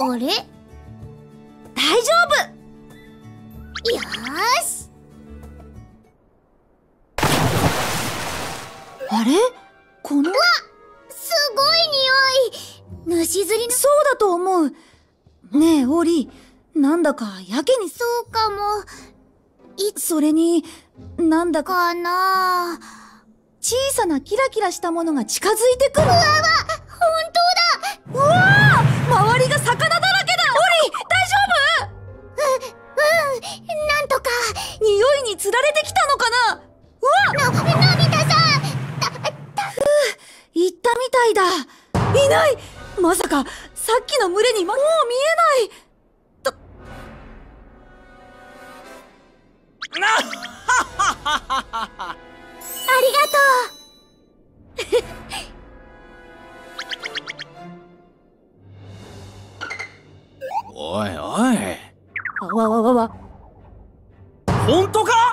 あれ？ 大丈夫。 よーし。 あれ？この… すごい匂い。虫釣りの… そうだと思う。ねえ、オリ、なんだかやけに… そうかも。 それに、なんだかかな。 小さなキラキラしたものが近づいてくる。 本当だ。 うわあ、周りが魚だらけだ。オリ、大丈なんとか。 夫？匂いに釣られてきたのかな。うわ、 のび太さん。 行ったみたいだ。いない。まさかさっきの群れにもう見えないと。 ありがとう。おいおい。 わわわわ。 本当か？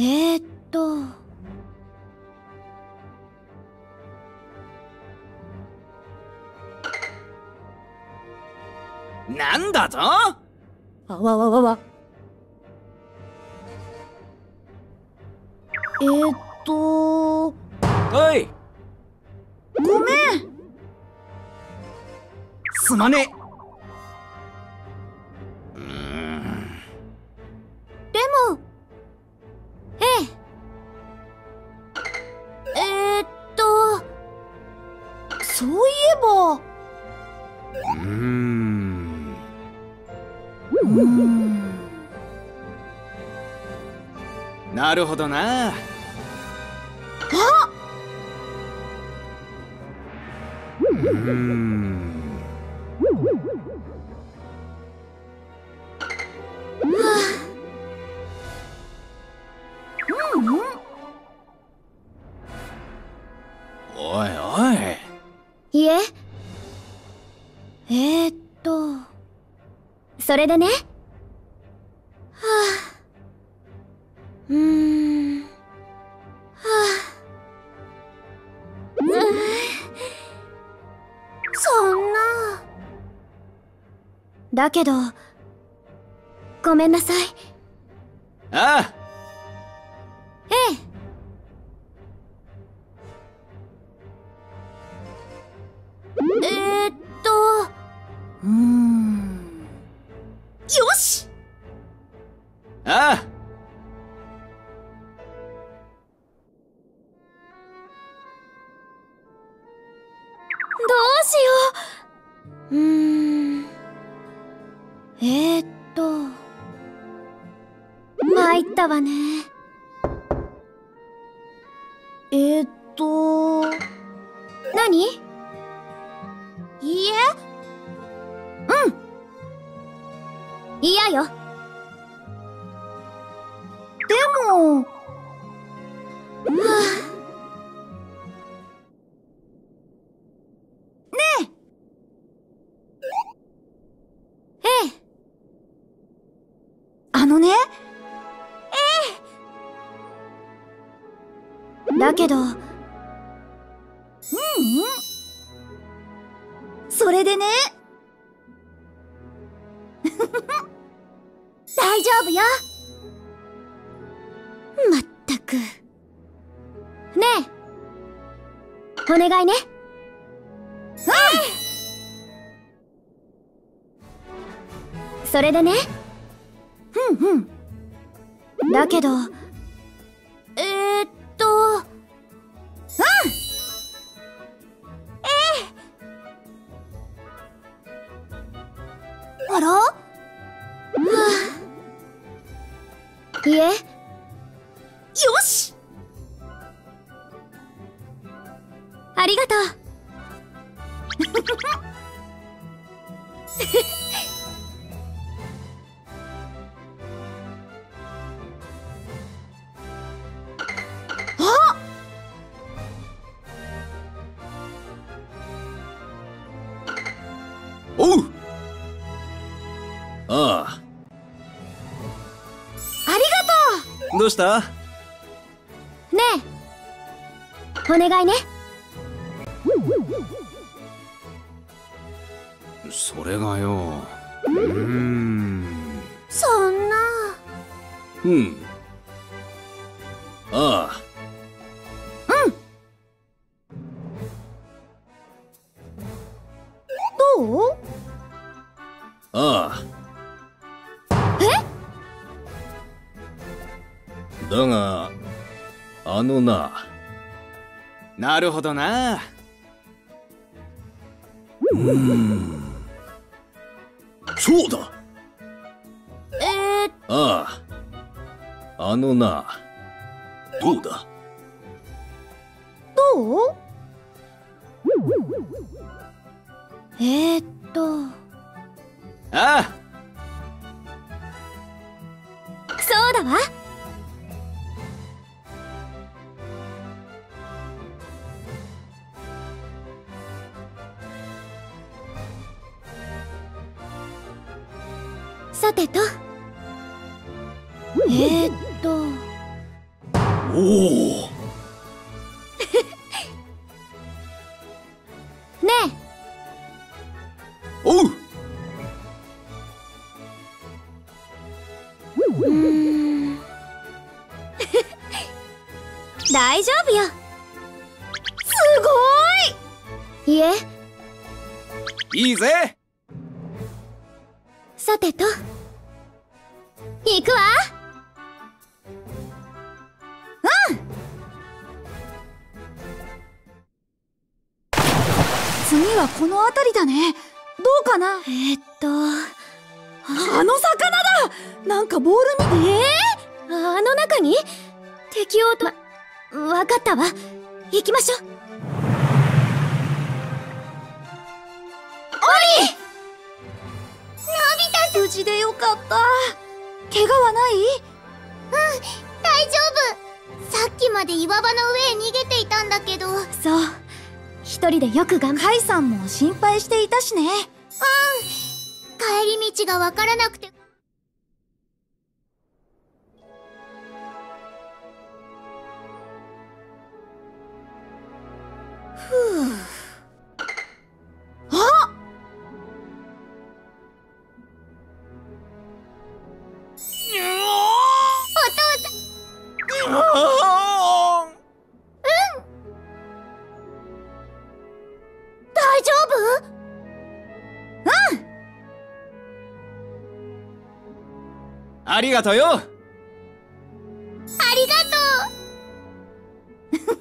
なんだと？ わわわわわ。 おい。 ごめん。 すまねえ。 でも、 そういえば。 なるほどな。 あ！ おいおい。 いえ。それでね。そんな。だけど、ごめんなさい。 ああ。 よし。 ああ。 どうしよう。参ったわね。何？いいえ。嫌よ。 でも。あのね。 だけど。 それでね。 大丈夫よ。まったく。ねえ。お願いね。それでね。だけど。 あら？ いえ。 よし。 ありがとう。 あ！ おう。ああ。 ありがとう。 どうした？ ねえ。お願いね。 それがよ。 そんな。 うん。ああ。 どう？ ああ。だが、なるほどな。 そうだ。 ああ。 どうだ。 どう？ ああ。 そうだわ。さてと。 おお。 ねおう。 え、大丈夫よ。 すごいえ、 いいぜ。 さてと。行くわ。 次はこの辺りだね。どうかな？あの魚だ！なんかボールみあの中に敵をわかったわ。行きましょう。 無事でよかった。怪我はない？ 大丈夫。さっきまで岩場の上へ逃げていたんだけど。そう。一人でよくカイさんも心配していたしね。 帰り道がわからなくて。大丈夫？ ありがとよ。 ありがと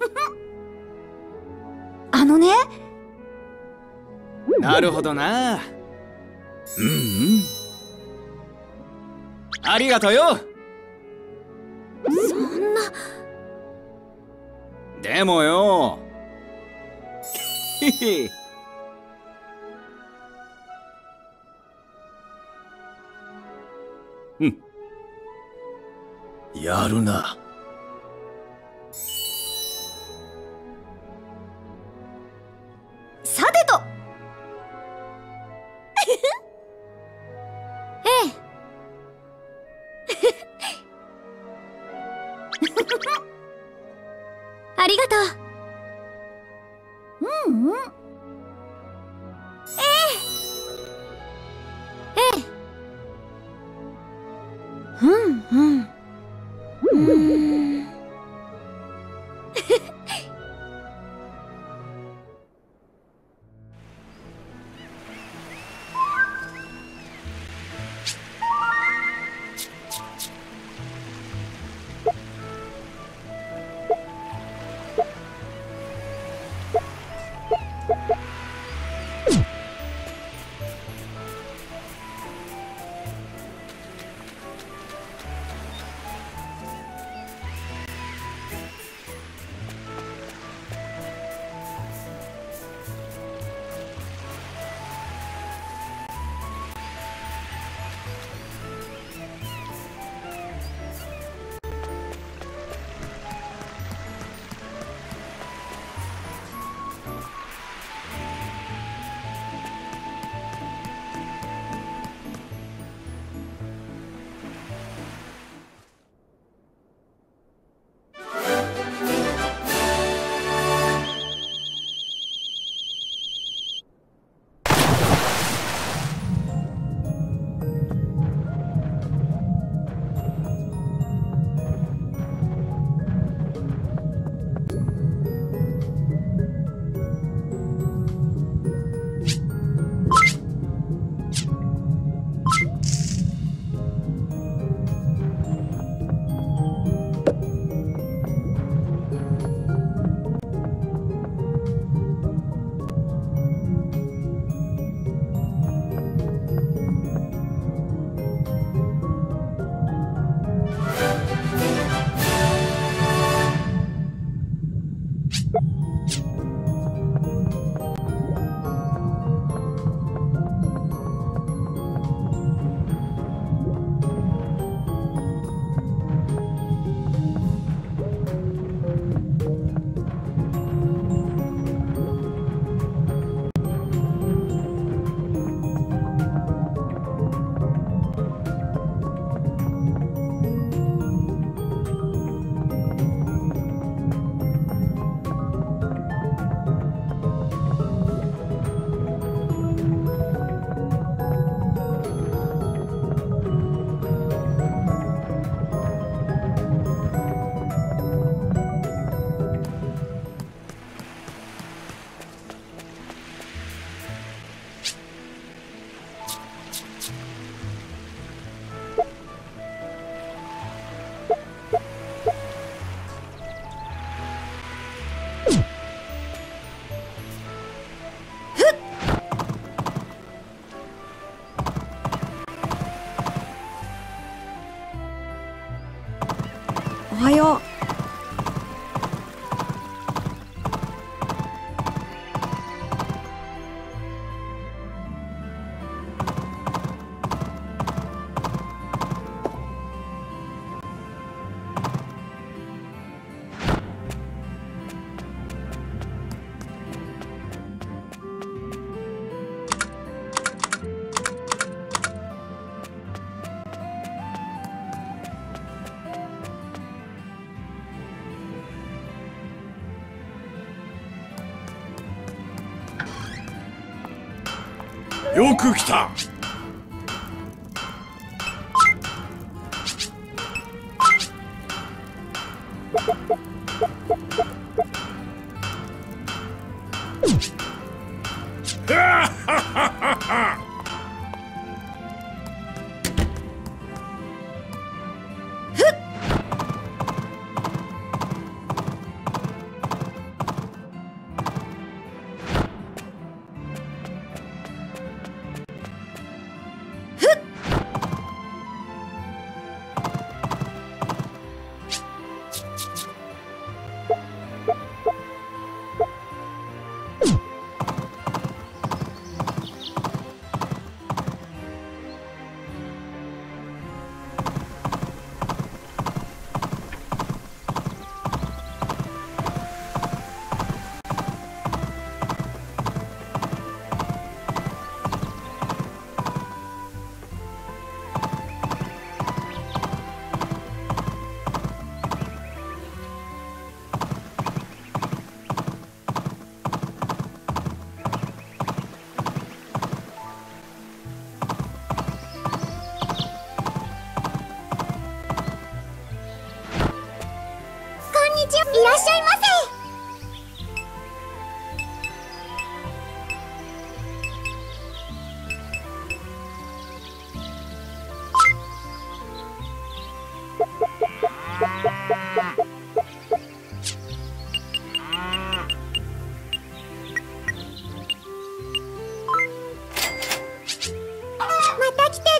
う。 ね。 なるほどな。ありがとよ。 そんな。 でもよ。へへ。 やるな。 さてと。 ええ。ありがとう。 よく来た。 いらっしゃいませ。また来てね。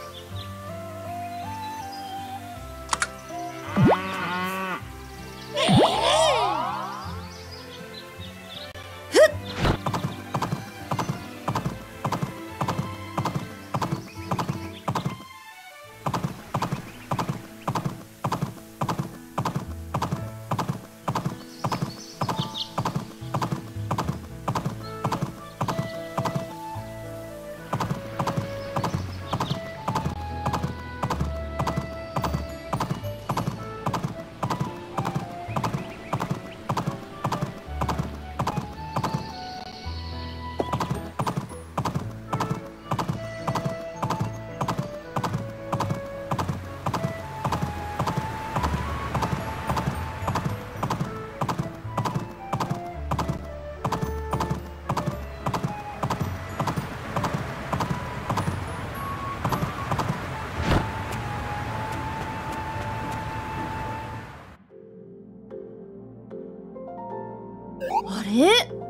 あれ？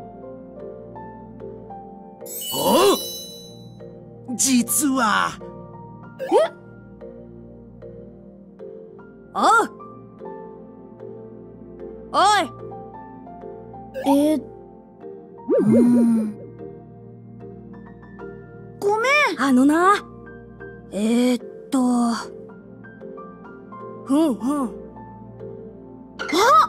お？実は。 おう。おい。ごめん。ふん。あ！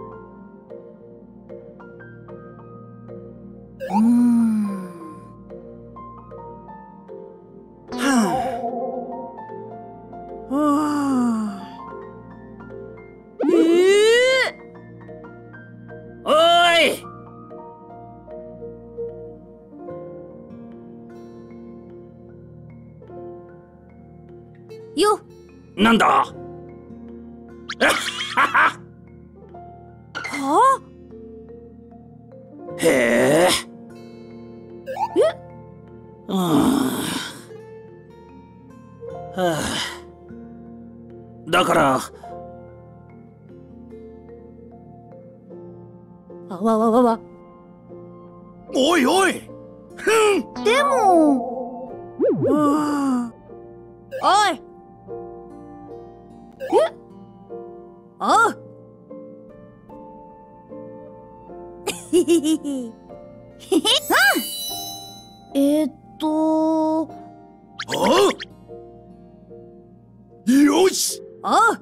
おーい。 よ。 なんだ。 はあ？ へえ。だからわ。 おいおい。 でも。おい。おう。 およし。 おう。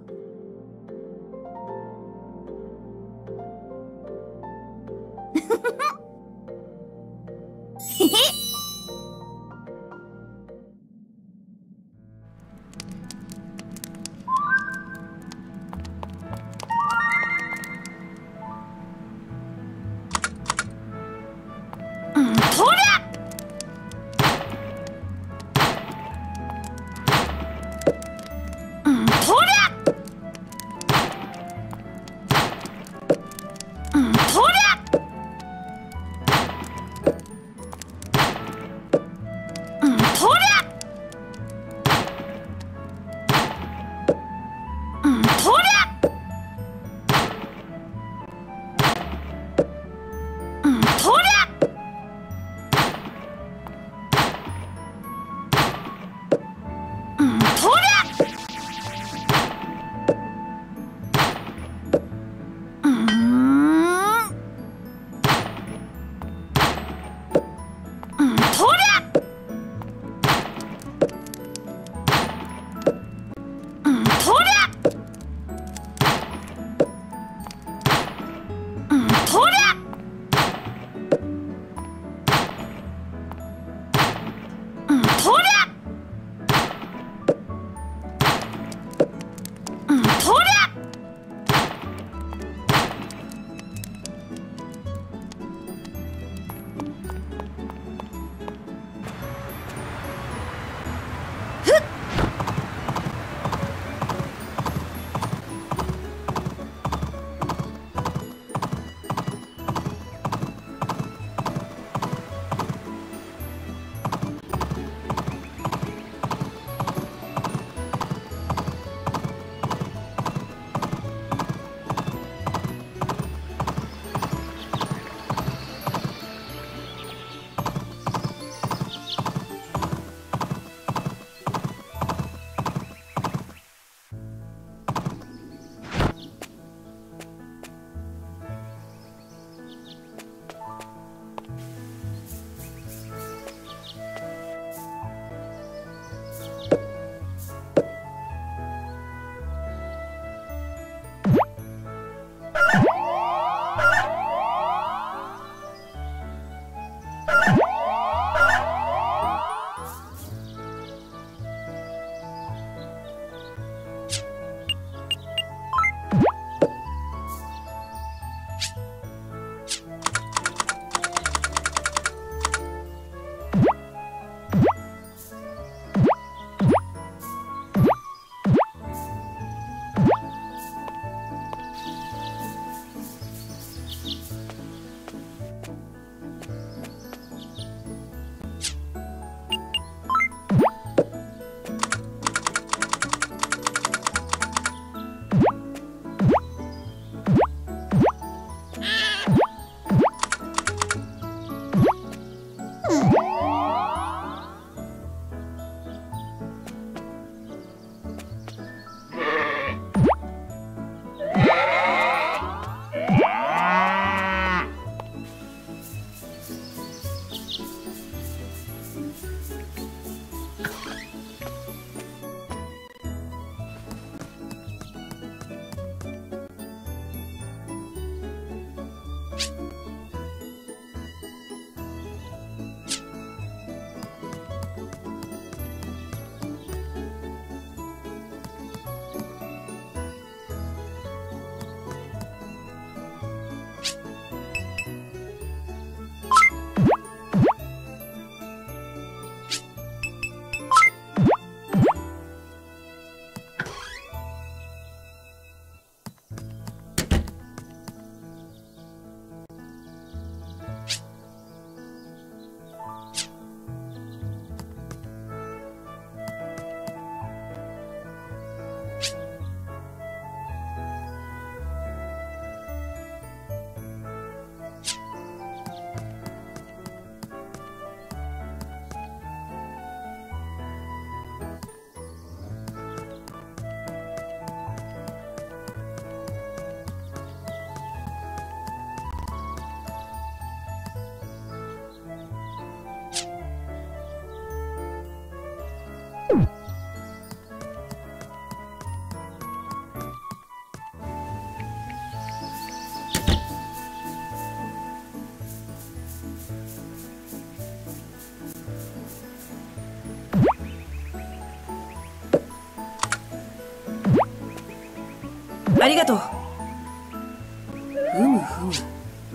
ありがとう。ふむふむ。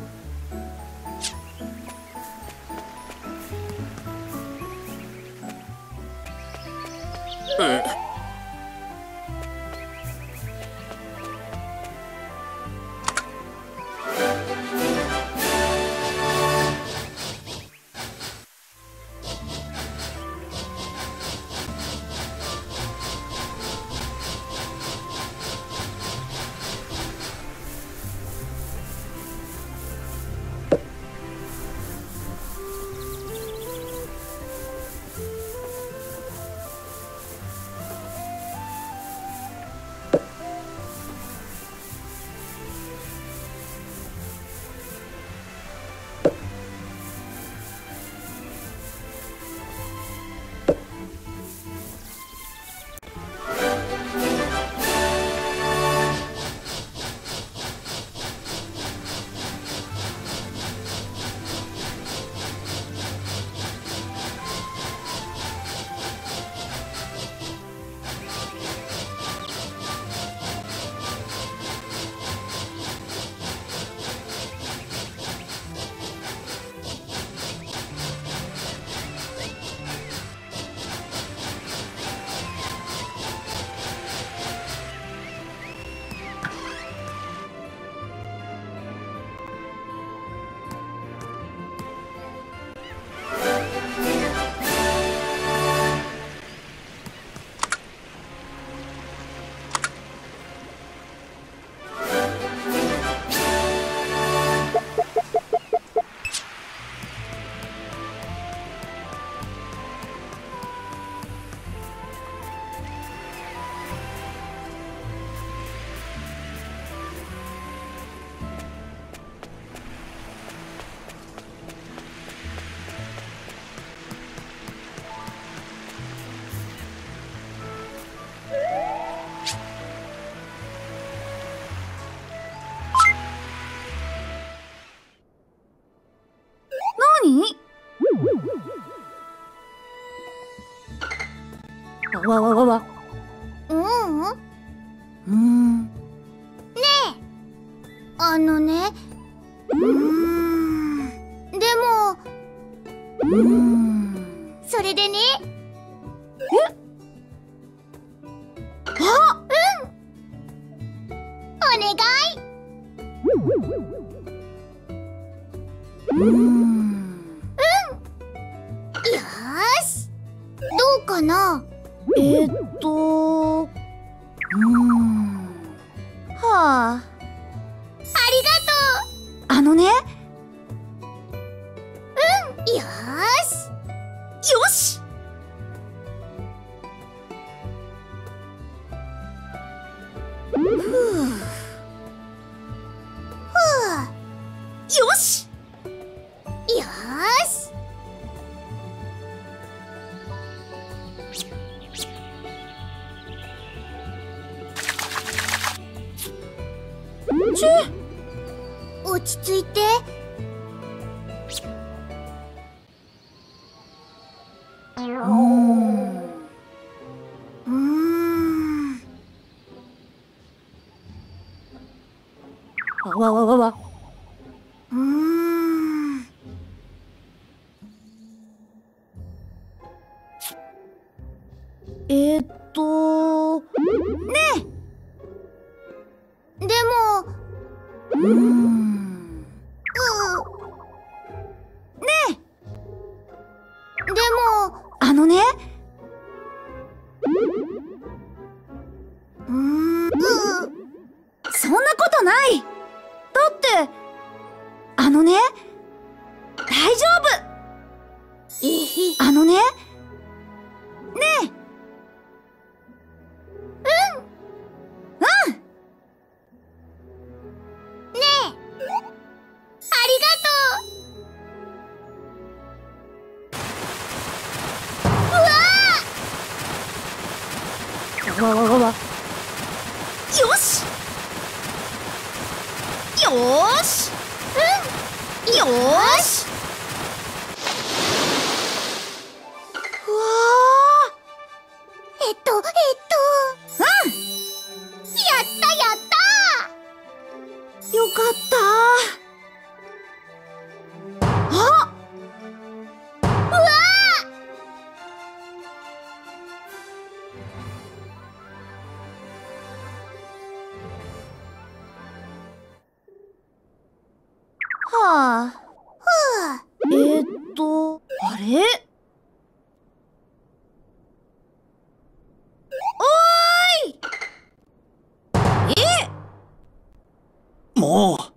わわわわ。ねえ、でもそれでね。 あ、 お願い。よーし、どうかな。 はあ。 ありがとう。 あのね。 よーし。 よし。よし。 よーし。落ち着いて。 わわわわ。 ねえ。でもねえ。でもあのね。そんなことない。だってあのね、大丈夫。あのね。ねえ。 ねえ。ありがとう。 わわわわ。よし。よーし。よーし。うわやったやった。 はあ。あれ？ もう。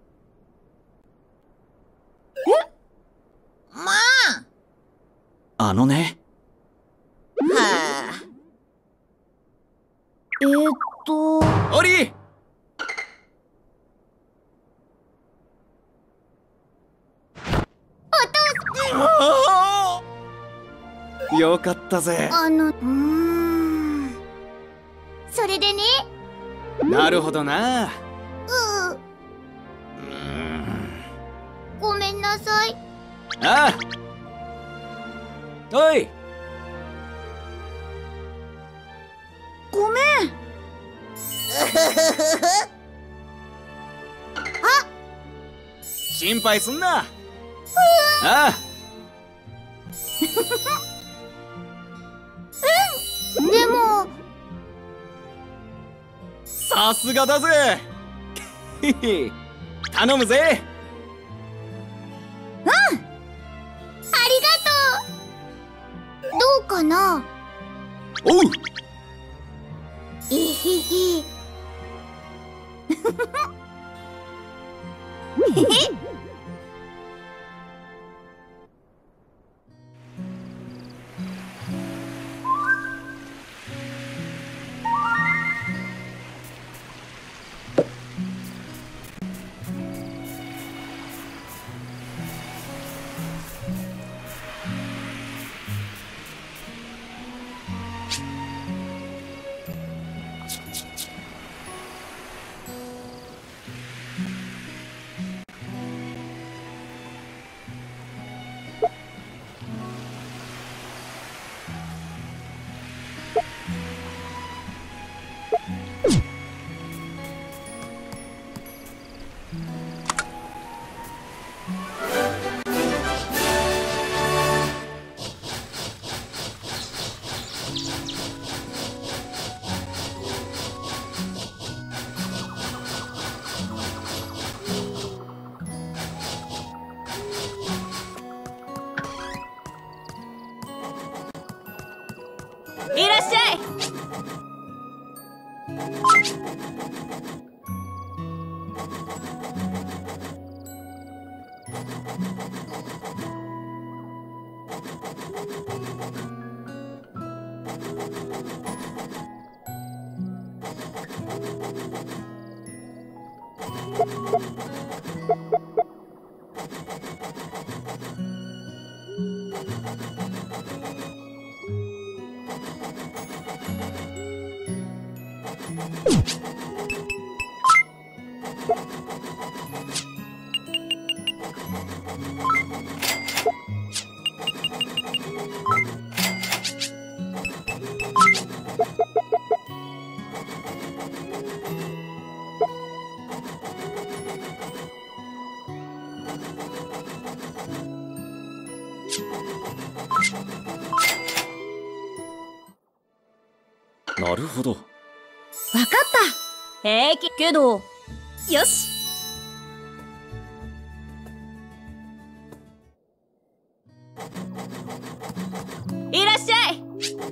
まあのね。 あ。はオリああ、よかったぜ。 それでね。 なるほどな。 ごめんなさい。 ああ。おい。 ごめん。 心配すんな。ああ。 でも。 さすがだぜ。へへ。頼むぜ。 ありがとう。どうかな。 おう。 えへへ。 いらっしゃい。 なるほど。 わかった。平気けど。よし。いらっしゃい。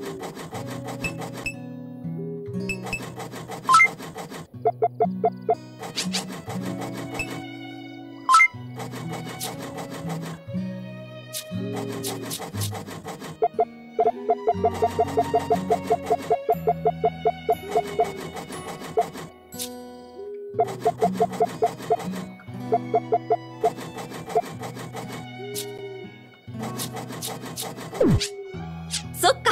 そっか。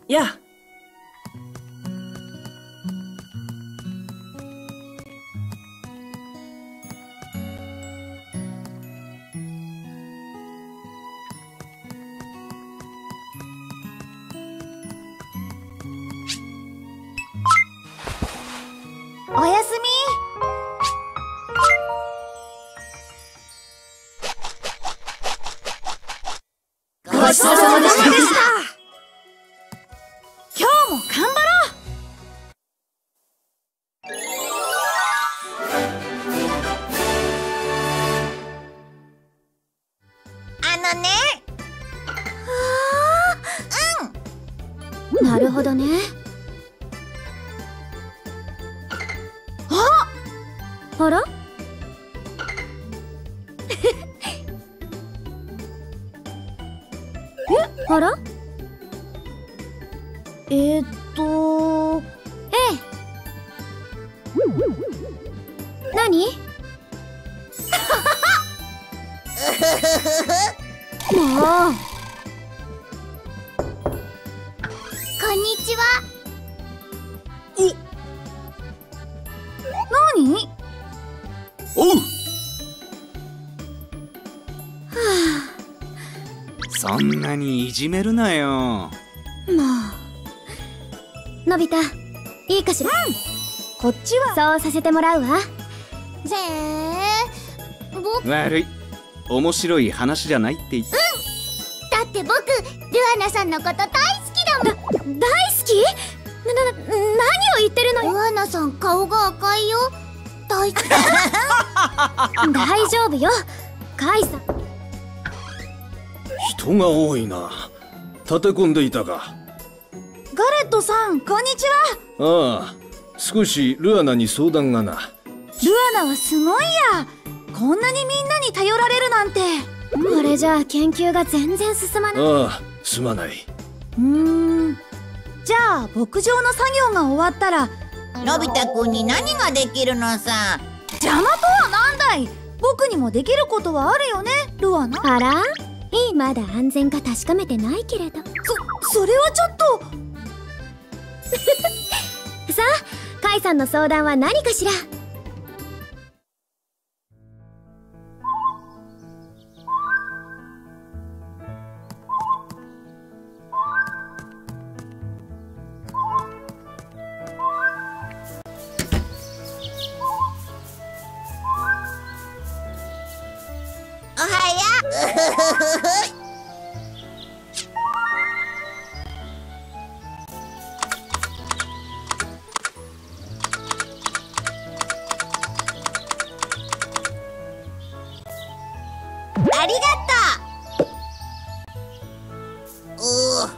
や。 おやすみ。 ごちそうさまでした。 今日も頑張ろう。 なるほどね。あらあらええ。 何もう。こんにちは。 何？ おう。そんなにいじめるなよ。 もう。のび太、いいかしら。 こっちはそうさせてもらうわ。 悪い。面白い話じゃないって言って。 だって僕、ルアナさんのこと大好きだもん。大好き？何を言ってるのよ。ルアナさん顔が赤いよ。大丈夫よ、カイさん。 人が多いな。立て込んでいたか。 ガレットさん、こんにちは。ああ、少しルアナに相談がな。 ルアナはすごいや。こんなにみんなに頼られるなんて。 これじゃあ研究が全然進まない。 ああ、すまない。 じゃあ牧場の作業が終わったらのび太くんに何ができるのさ。 邪魔とはなんだい。僕にもできることはあるよね、ルアナ。 あら？まだ安全か確かめてないけれど。 それはちょっとさあ、カイさんの相談は何かしら。 おはよう。ありがとう。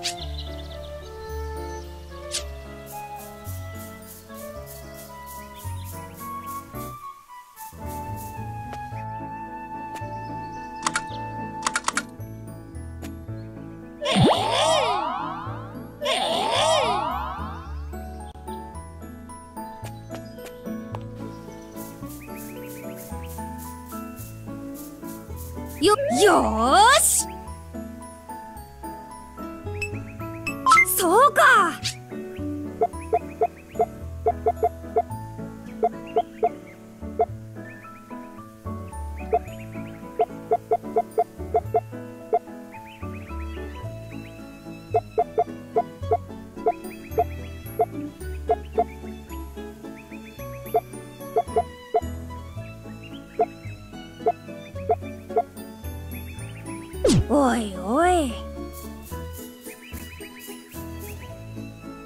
よーし。そうか。おいおい。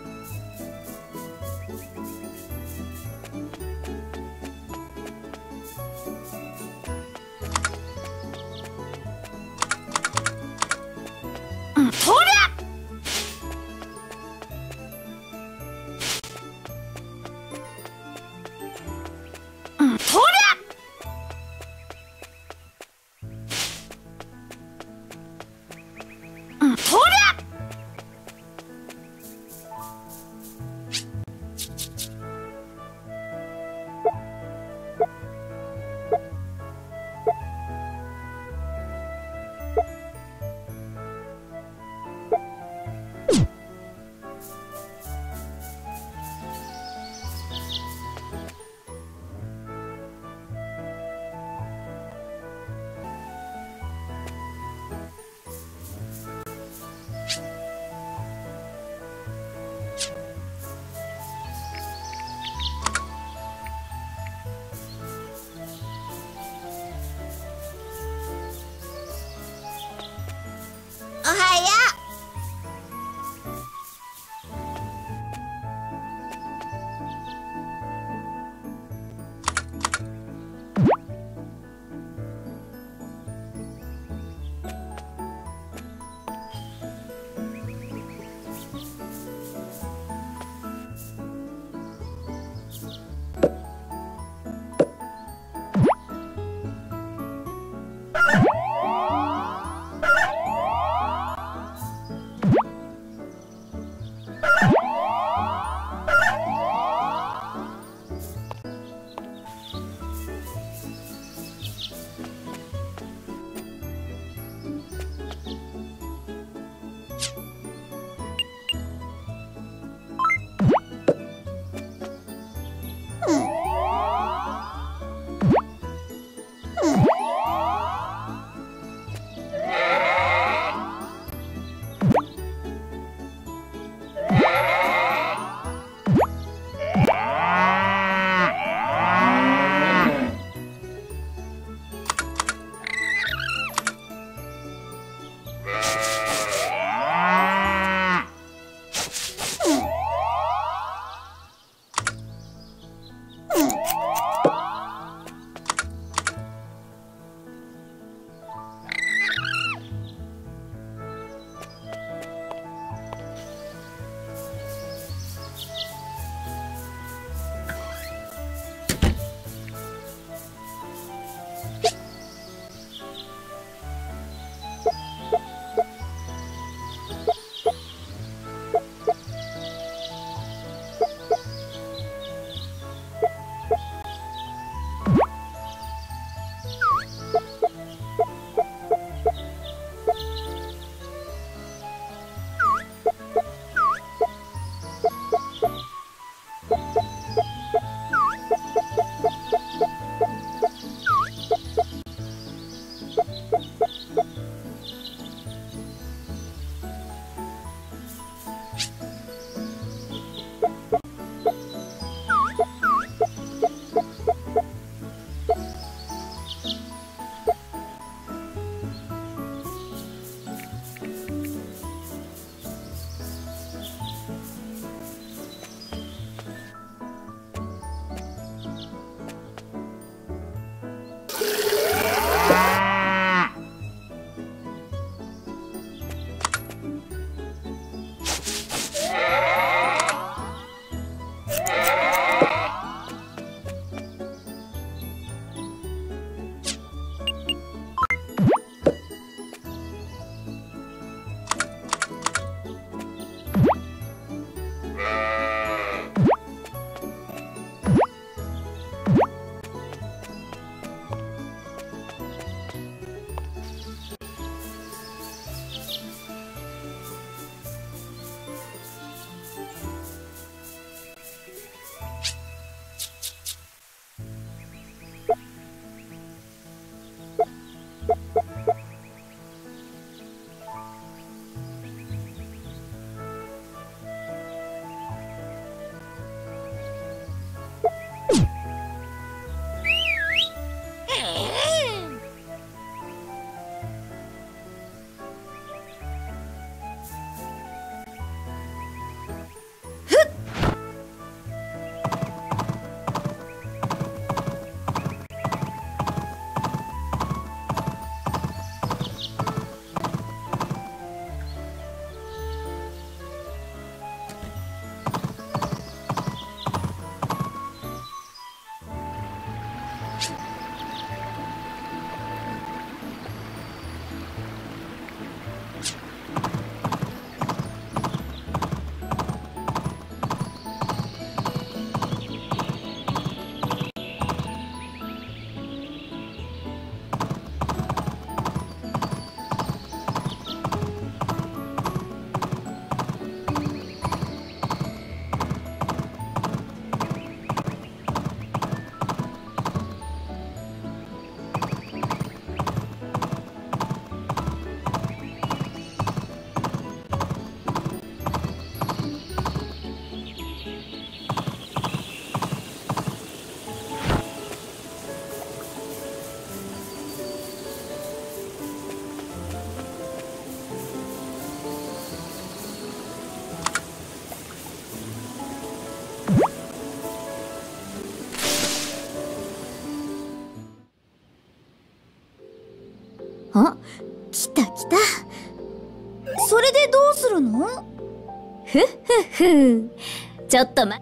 あ、来た来た。 それでどうするの？ ふっふっふ。ちょっと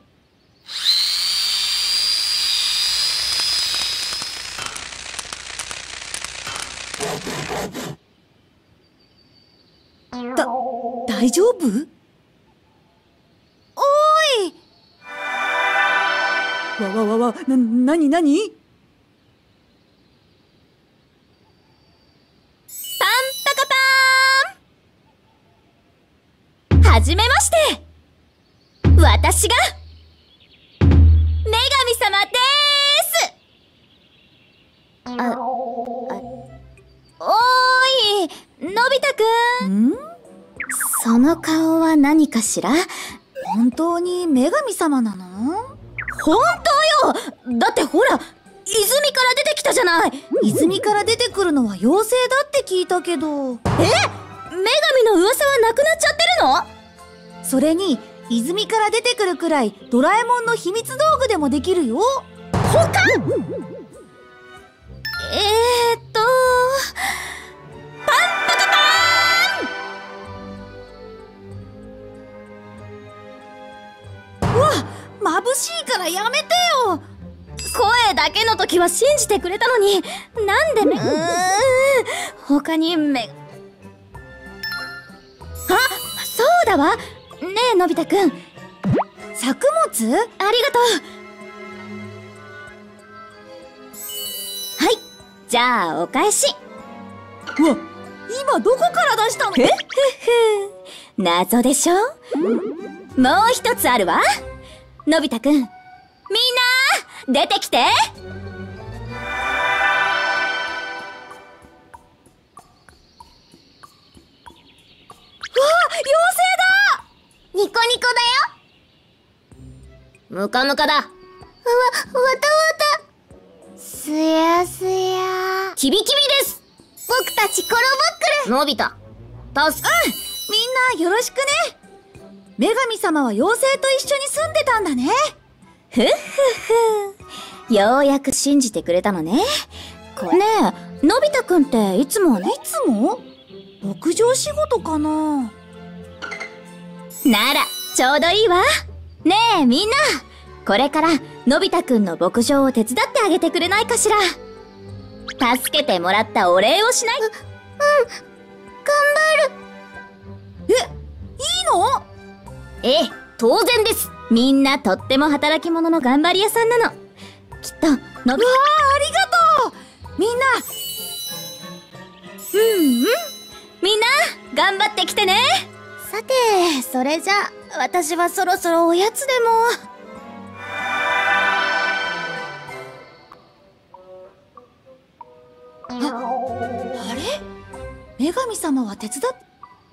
大丈夫？おーい！なにパンパカパーン。はじめまして。私が女神様でーす。おーい、のび太くん。その顔は何かしら？ 本当に女神様なの？ 本当よ。だってほら、泉から出てきたじゃない。 泉から出てくるのは妖精だって聞いたけど。 女神の噂はなくなっちゃってるの？ それに泉から出てくるくらいドラえもんの秘密道具でもできるよ。 パンパカパーン。 うわ、眩しいからやめてよ。 声だけの時は信じてくれたのに、なんで他にそうだわ。ねえ、のび太くん。 作物？ ありがとう。はい、じゃあお返し。 うわ、今どこから出したの？ 謎でしょ？もう一つあるわ。のび太くん、みんな出てきて。ニコニコだよ。ムカムカだ。わたわた。すやすや。キビキビです。僕たちコロボックル。のび太、助け。 みんなよろしくね。女神様は妖精と一緒に住んでたんだね。 ふっふっふ。ようやく信じてくれたのね。ねえ、のび太くんっていつもいつも？牧場仕事かな？ ならちょうどいいわ。ねえみんな、これからのび太くんの牧場を手伝ってあげてくれないかしら。助けてもらったお礼をしない？頑張る。 いいの？ ええ、当然です。みんなとっても働き者の頑張り屋さんなの。きっとのび。 うわあ、ありがとう。みんな。 みんな頑張ってきてね。さて、それじゃ私はそろそろおやつでも。 あれ？女神様は手伝っ。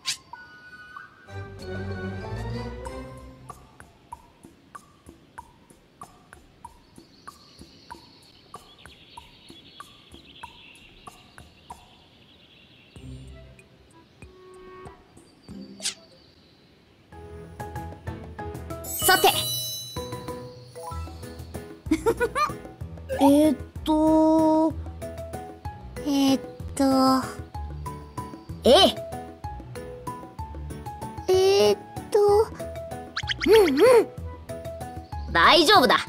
さてえーっとええ大丈夫だ。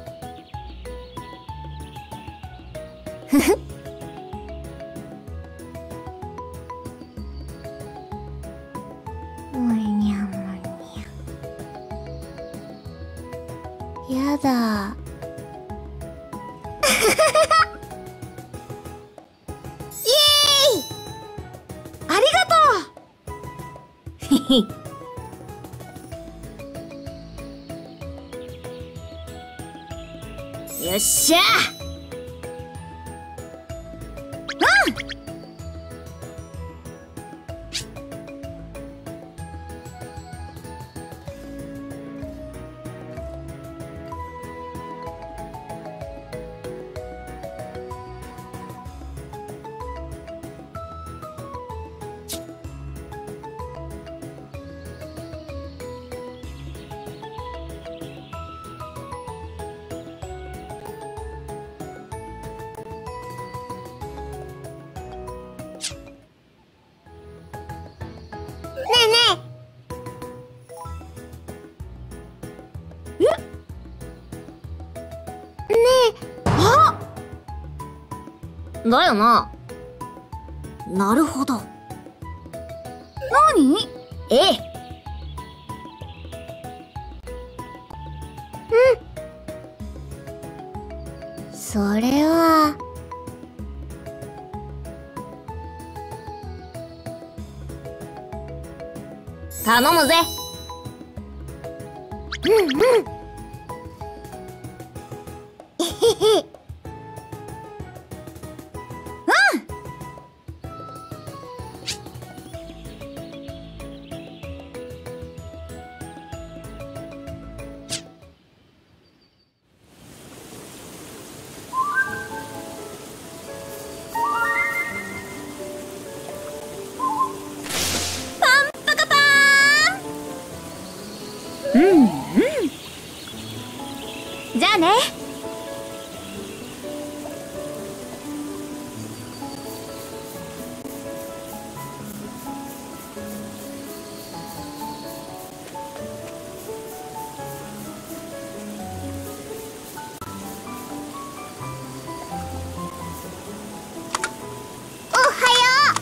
やだ。 ありがとう。 よっしゃ。 だよな。なるほど。 何？ ええ。それは頼むぜ。えへへ。 じゃあね。 おはよ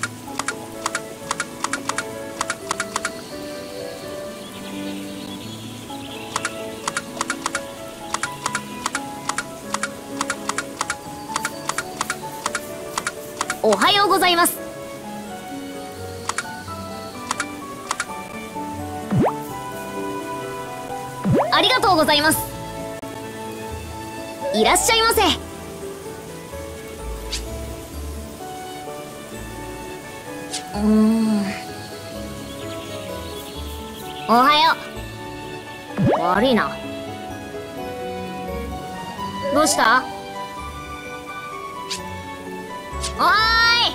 う。おはようございます。ありがとうございます。いらっしゃいませ。おはよう。悪いな。どうした？おーい。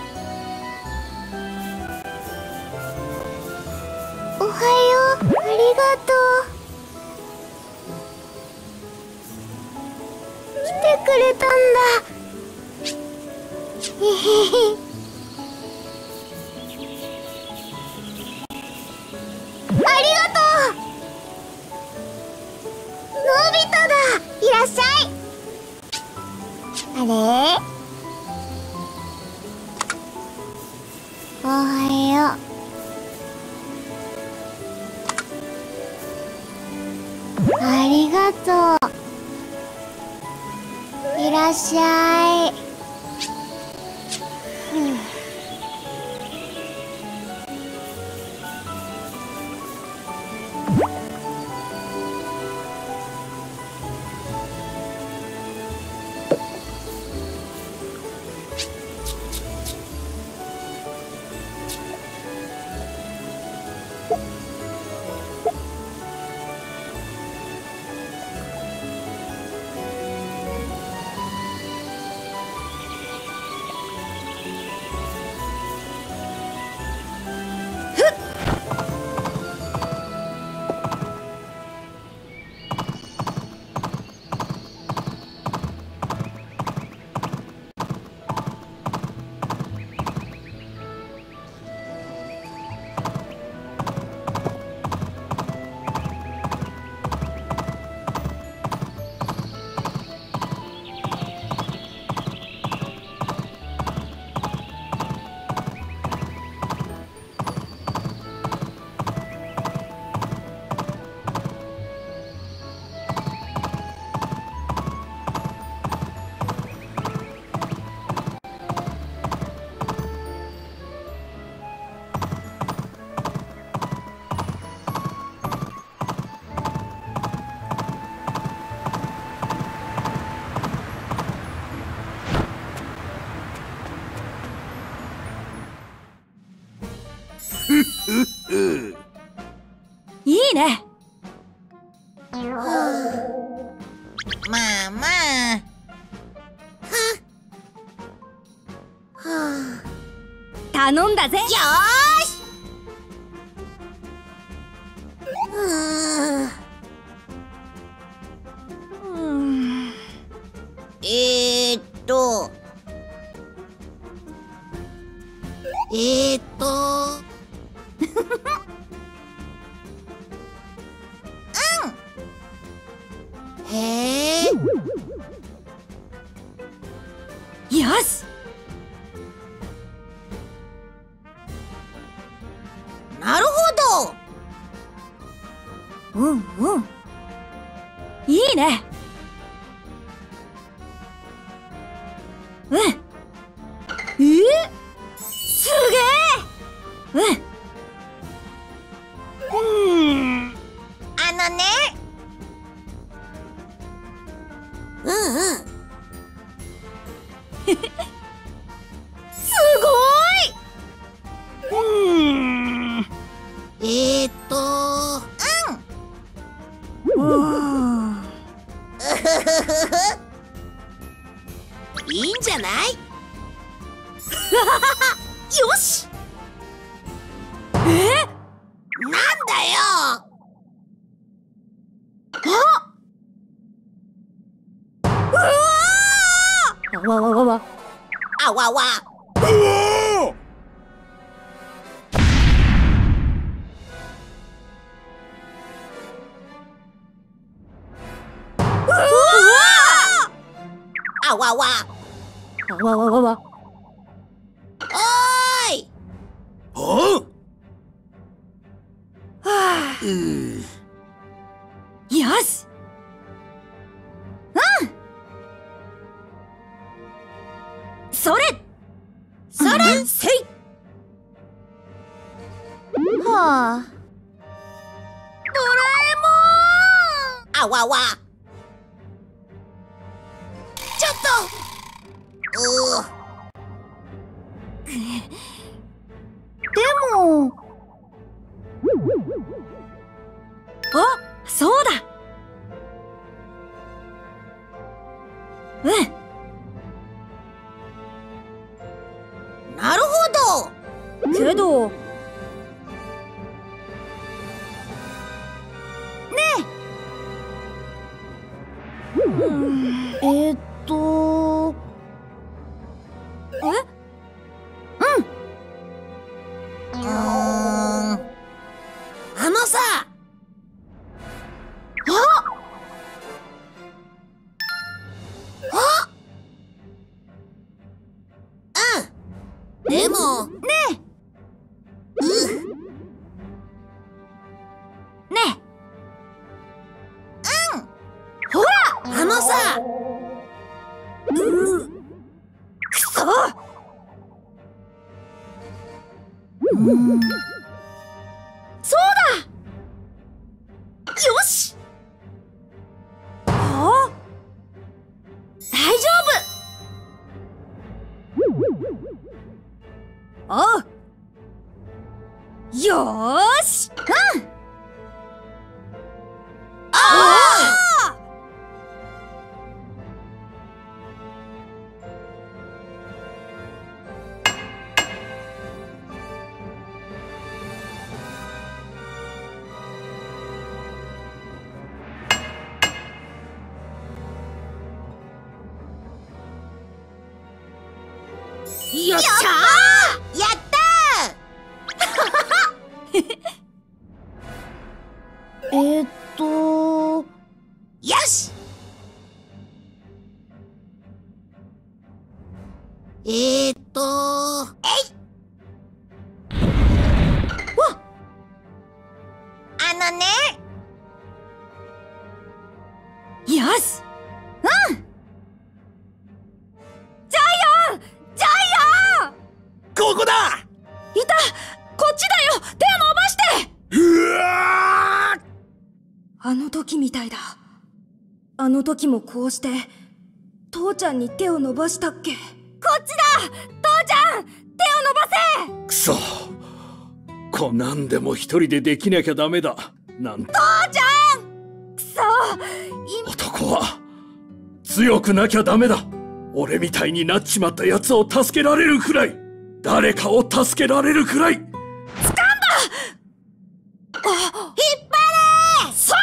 おはよう。ありがとう。来てくれたんだ。へへへ。ありがとう。のび太だ。いらっしゃい。あれ？おはよう。ありがとう。いらっしゃい。 いいね。 まあまあ。 頼んだぜ。 よーし。えーっとよし。 うんうん。いいね。うん。すげえ。 あのね。 すごい。 いいんじゃない？ よし。 なんだよ。 わわわわ。 あわわ。あわわ。 わわわわ。 おーい。 おう。 よし。それそれ、せい。はあ。ドラえもん。 あわわ。ちょっと。 でも。あ、そうだ。 なるほど。 けど。ねえ。 あのさ。でも。 ねえ。ほら。 あのさ。 くそ。そうだ。よし。はあ。大丈夫。おう。よーし。 よっしゃー。やったー。よし。えい。 わっ。 あのね。 よし。ジャイアン。 ここだ。 いた。こっちだよ。手を伸ばして。 うわー。 あの時みたいだ。あの時もこうして父ちゃんに手を伸ばしたっけ。 こっちだ。父ちゃん、手を伸ばせ。 くそ。こんなんでも一人でできなきゃダメだ。なんて。 父ちゃん。くそ。 男は強くなきゃダメだ。俺みたいになっちまったやつを助けられるくらい、誰かを助けられるくらい。 掴んだ。引っ張れ。それ。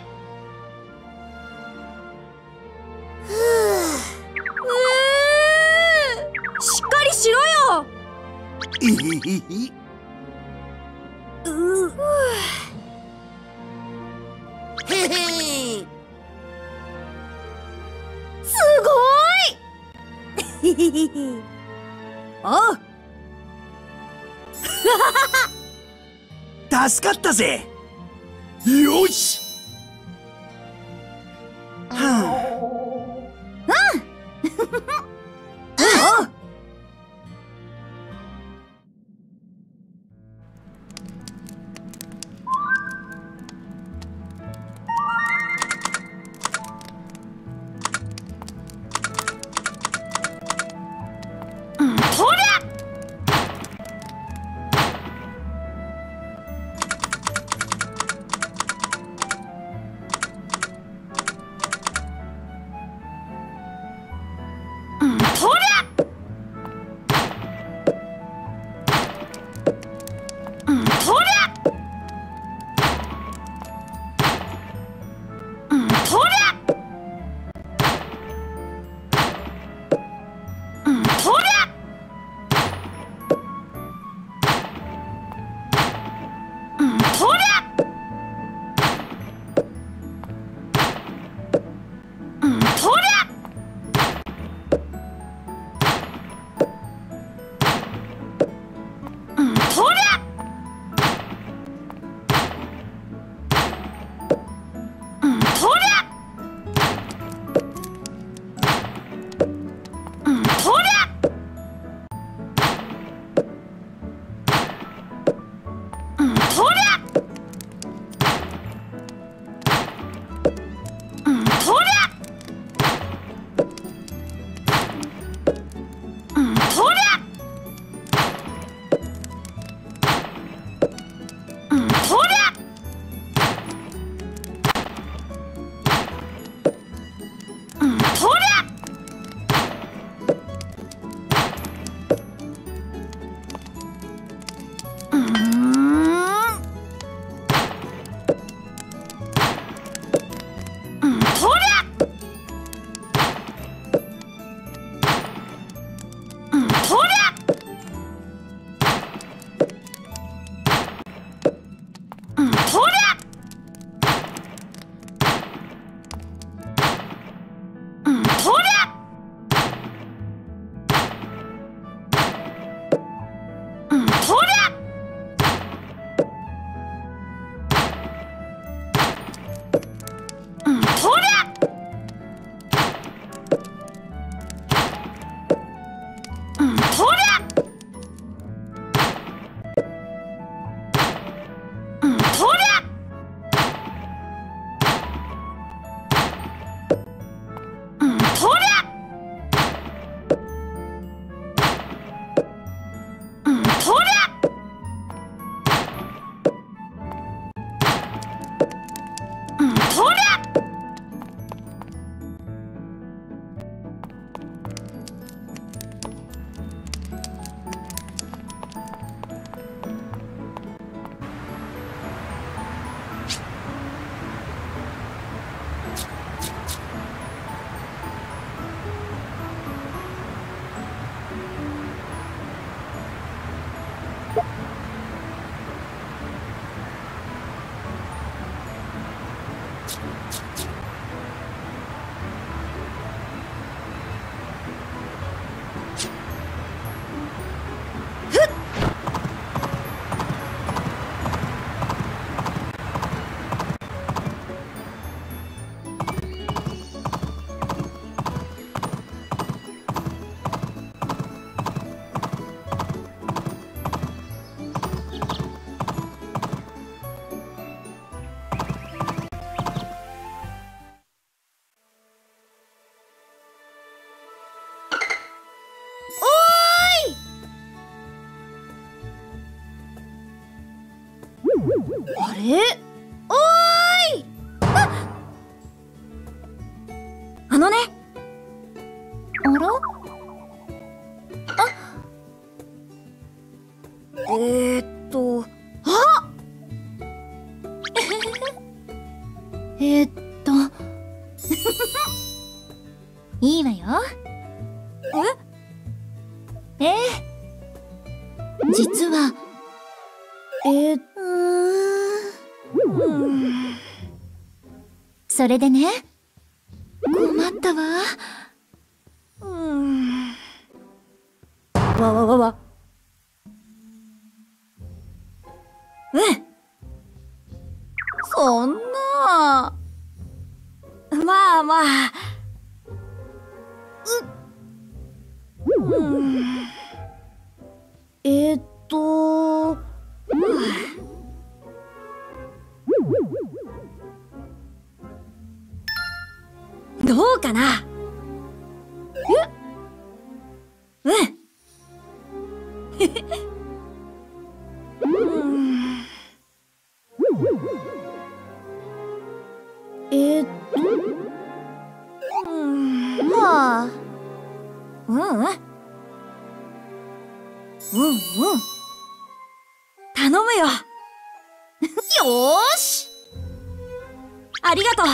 しっかりしろよ。 へへ。 すごい。おう。 助かったぜ。よし。 あれ？おーい！あのね。あら？あいいわよ。実はそれでね、困ったわ。わ。そんな。まあ。どうかな。頼むよ。よーし。ありがとう。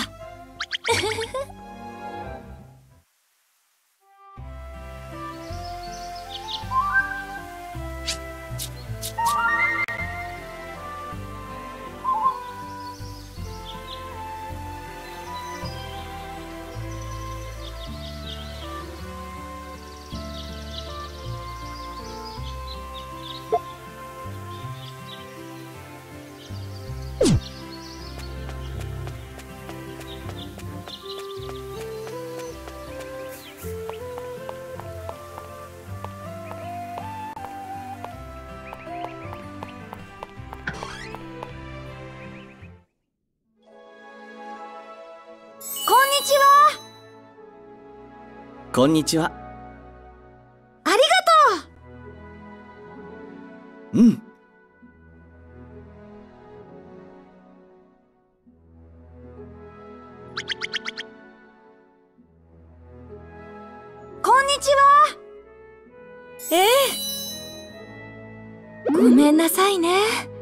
こんにちは。 ありがとう。 うん。 こんにちは。ごめんなさいね。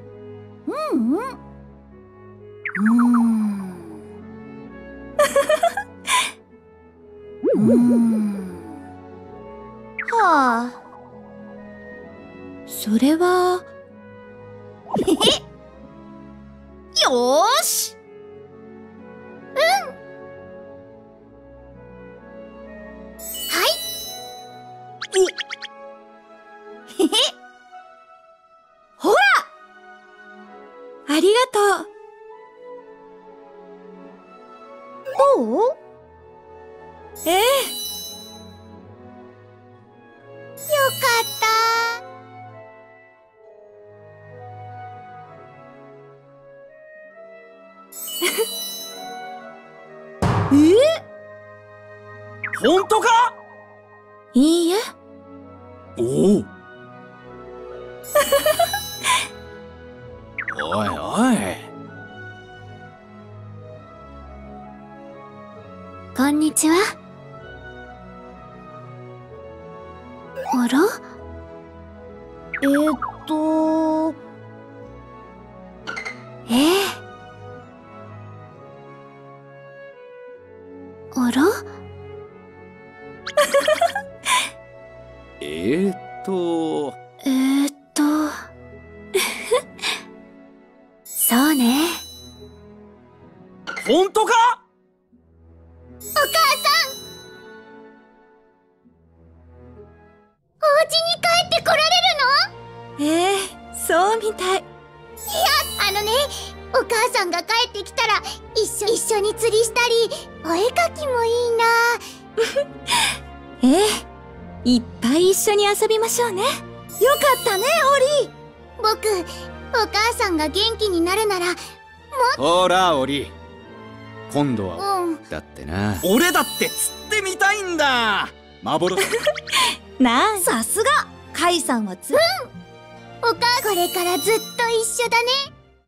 はあ。それは。よーし。はい。ほら。ありがとう。どう？よかった。 本当か？ いいえ。 おお。おいおい。 こんにちは。あら？あら？そうね。 本当か？ お母さん、お家に帰ってこられるの？ そうみたい。 お母さんが帰ってきたら一緒に釣りしたりお絵かきもいいな。 いっぱい一緒に遊びましょうね。よかったね、オリ。 僕、お母さんが元気になるならほらオリ、今度は、 だってな。 俺だって釣ってみたいんだ。幻さすがカイさんはお母これからずっと一緒だね。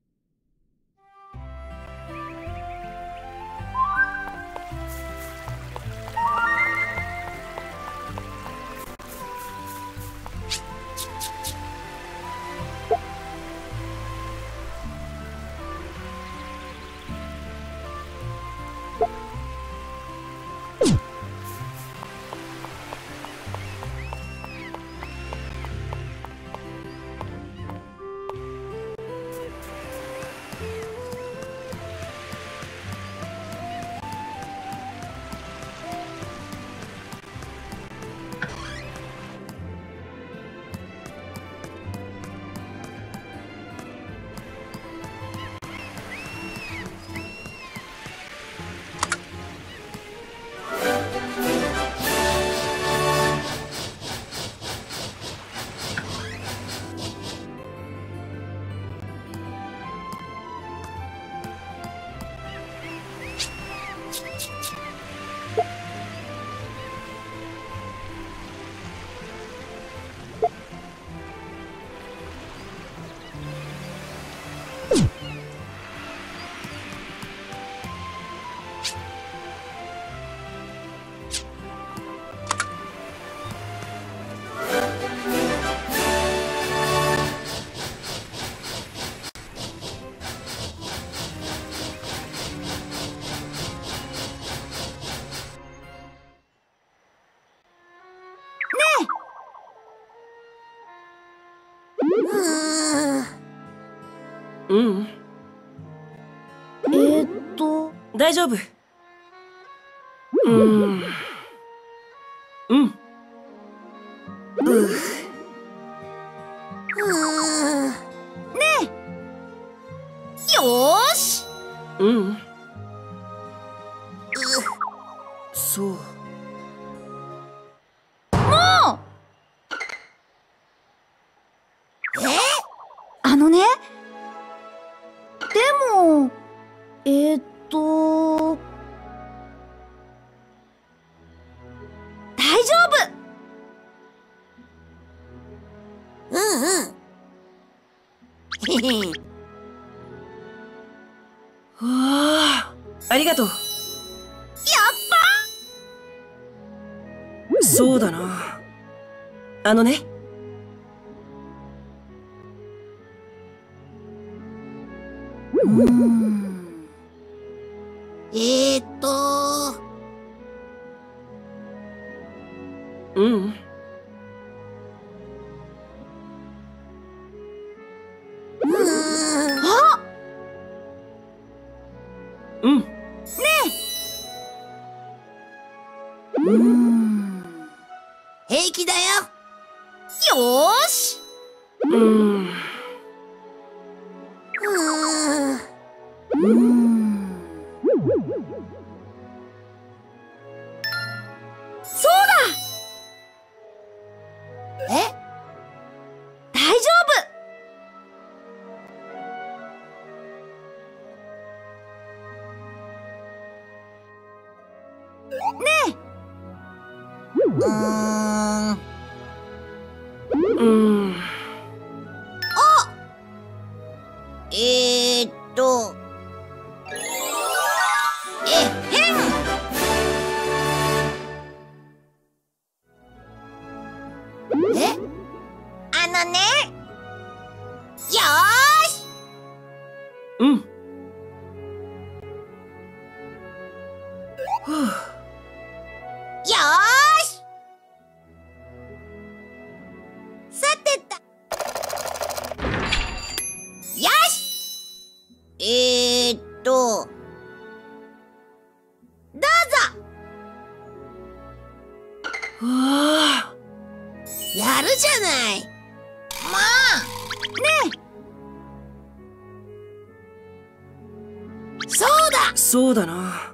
大丈夫。 よーし。 そう。 でも大丈夫。 わあ、ありがとう。やっぱ。そうだな。ね。 平気だよ。 よーし。そうだ。大丈夫。ねえ。 よーし。よーし。さてと。よし。どうぞ。 うわやるじゃない。まあそうだ。 そうだな。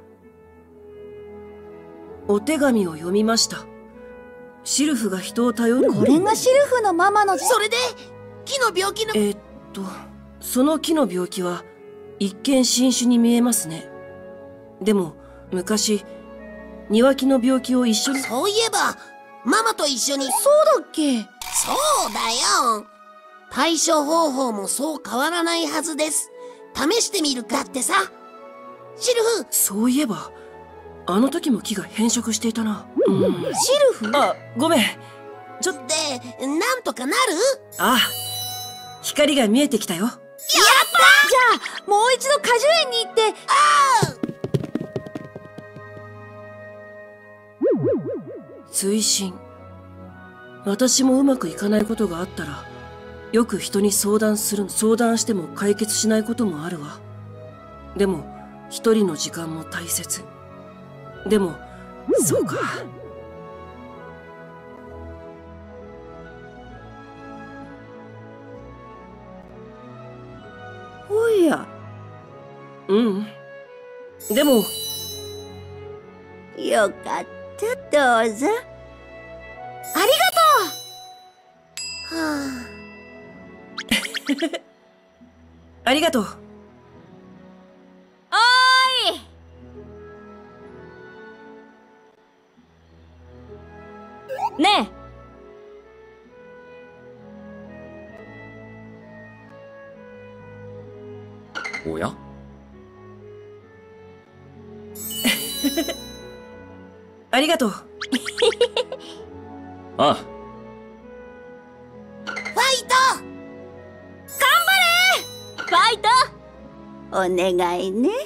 お手紙を読みました。シルフが人を頼る。 これがシルフのママのそれで木の病気のその木の病気は一見新種に見えますね。でも昔庭木の病気を一緒に。 そういえばママと一緒に。 そうだっけ？ そうだよ。対処方法もそう変わらないはずです。試してみるかってさ。シルフ。 そういえばあの時も木が変色していたな。 シルフ？ あ、ごめん。 でなんとかなる？ ああ、光が見えてきたよ。 じゃあもう一度果樹園に行って。 追伸。私もうまくいかないことがあったらよく人に相談しても解決しないこともあるわ。でも一人の時間も大切。でもそうか。 おや。 でもよかった。どうぞ。ありはありがとう。 ねおや？ ありがとう。 ああ。 ファイト。 ファイト。 お願いね。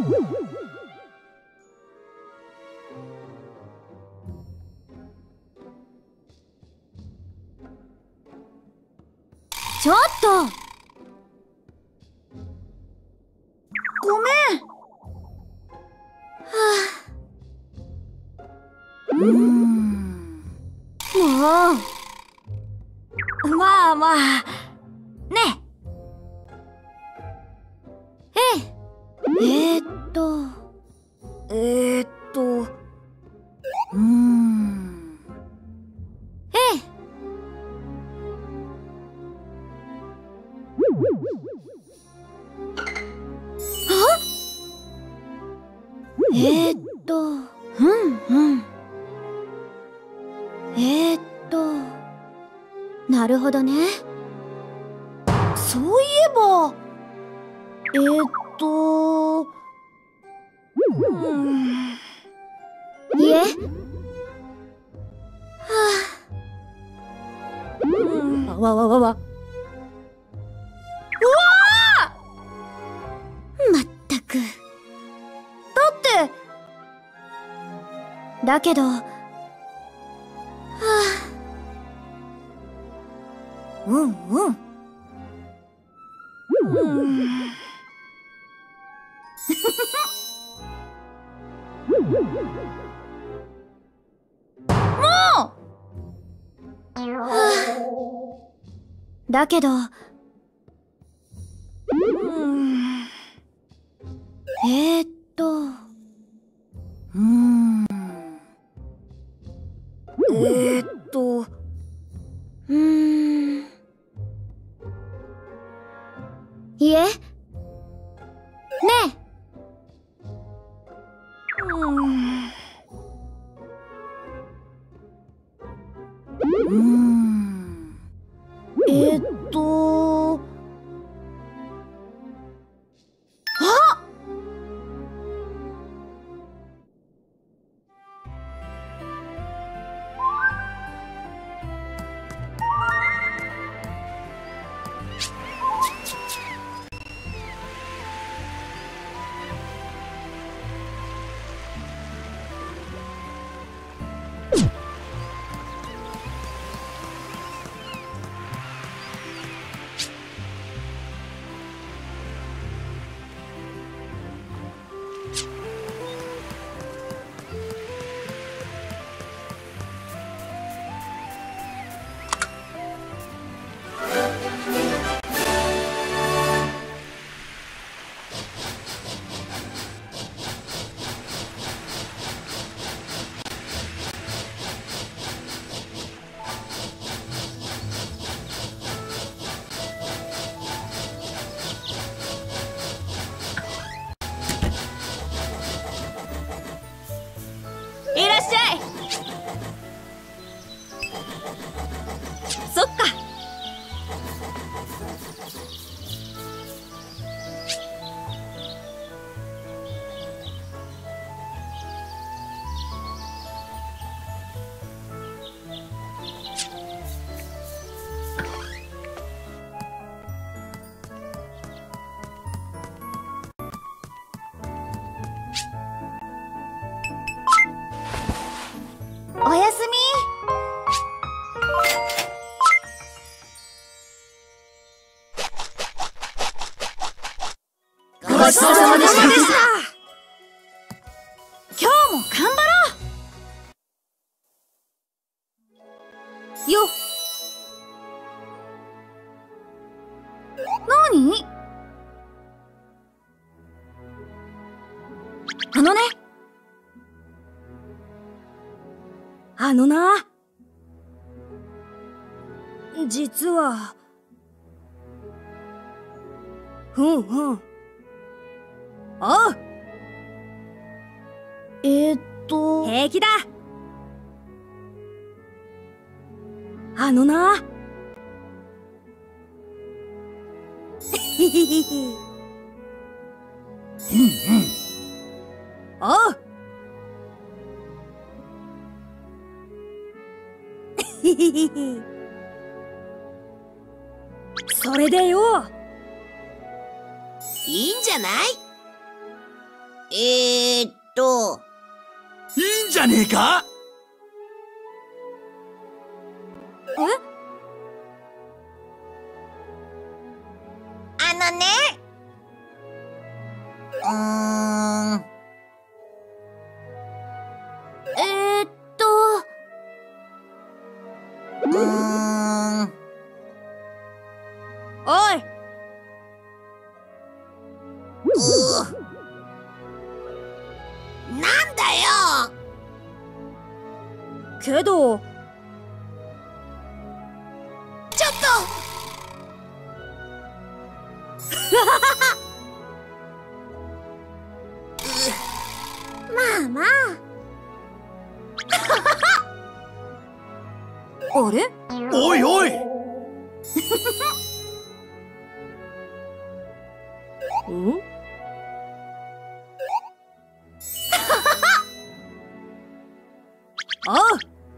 ちょっとごめん。もうまあまあね。ええーっとええなるほどね。そういえばいえ、わまったく。だってだけどだけどいえ、ねえ。いらっしゃい。そっか。おやすみ。ごちそうさまでした。今日も頑張ろうよ。何？実はおう。平気だ。おう。それでよ。 いいんじゃない？ いいんじゃねえか。 ね。 おい。 なんだよ。 けど。 ちょっと。 まあまあ。 あれ？ おいおい。 ん？ ああ。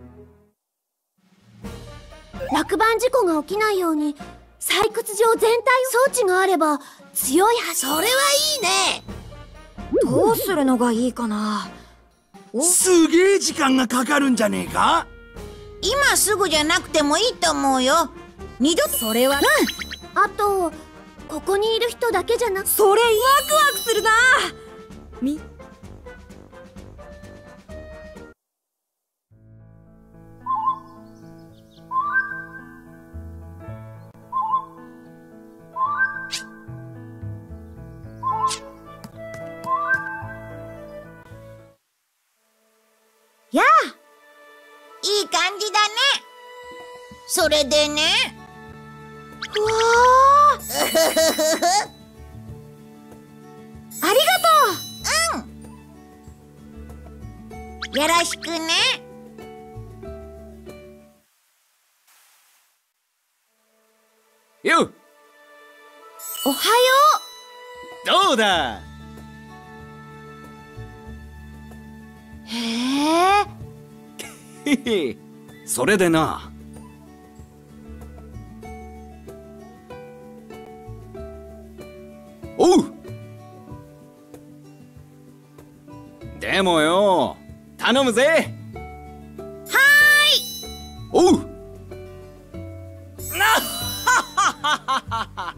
落盤事故が起きないように採掘場全体装置があれば強いはず。 それはいいね。 どうするのがいいかな。 すげえ時間がかかるんじゃねえか。 今すぐじゃなくてもいいと思うよ。二度と。 それは。 あとここにいる人だけじゃなく。 それワクワクするな。 やあ、 いい感じだね。それでね。 うわあありがとう。 よろしくね。 よっ。 おはよどうだ。 う。へえ。 へへ。それでな。おう。でもよ、頼むぜ。 はーい。 おう。なっはっはっはっは。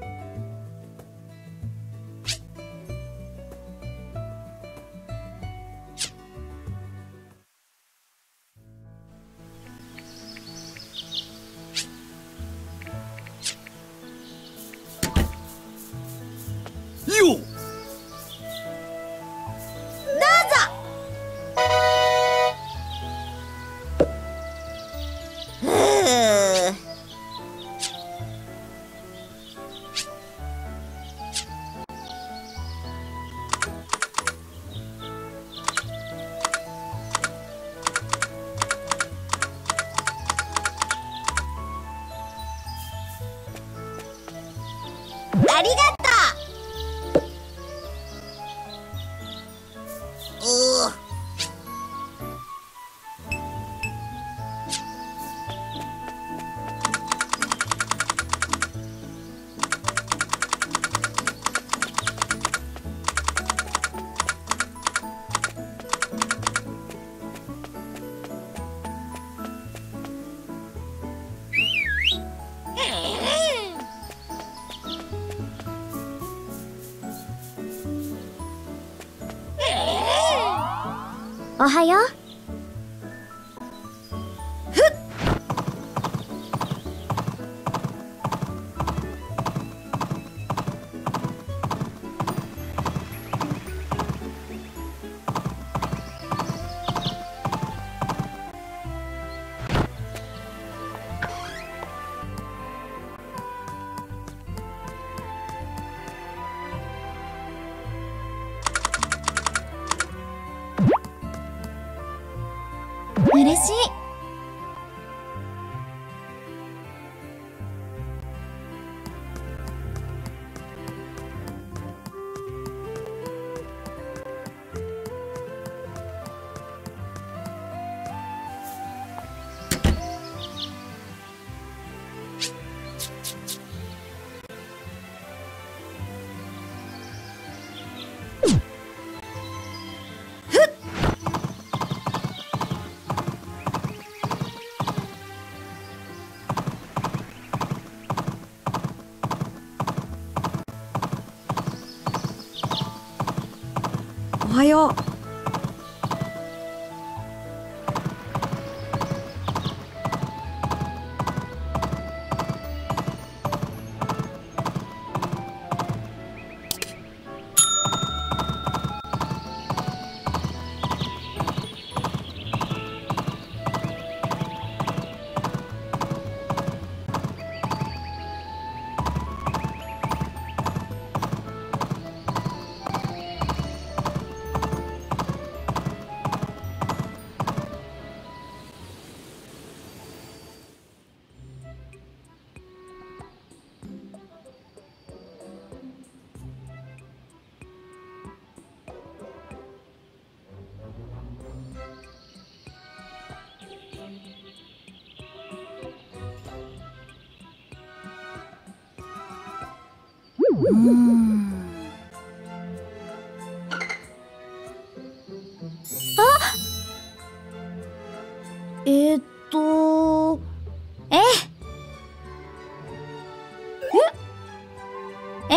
よっ。 ありがとう。 おはよう。嬉しい。 はよう。 えーっとええ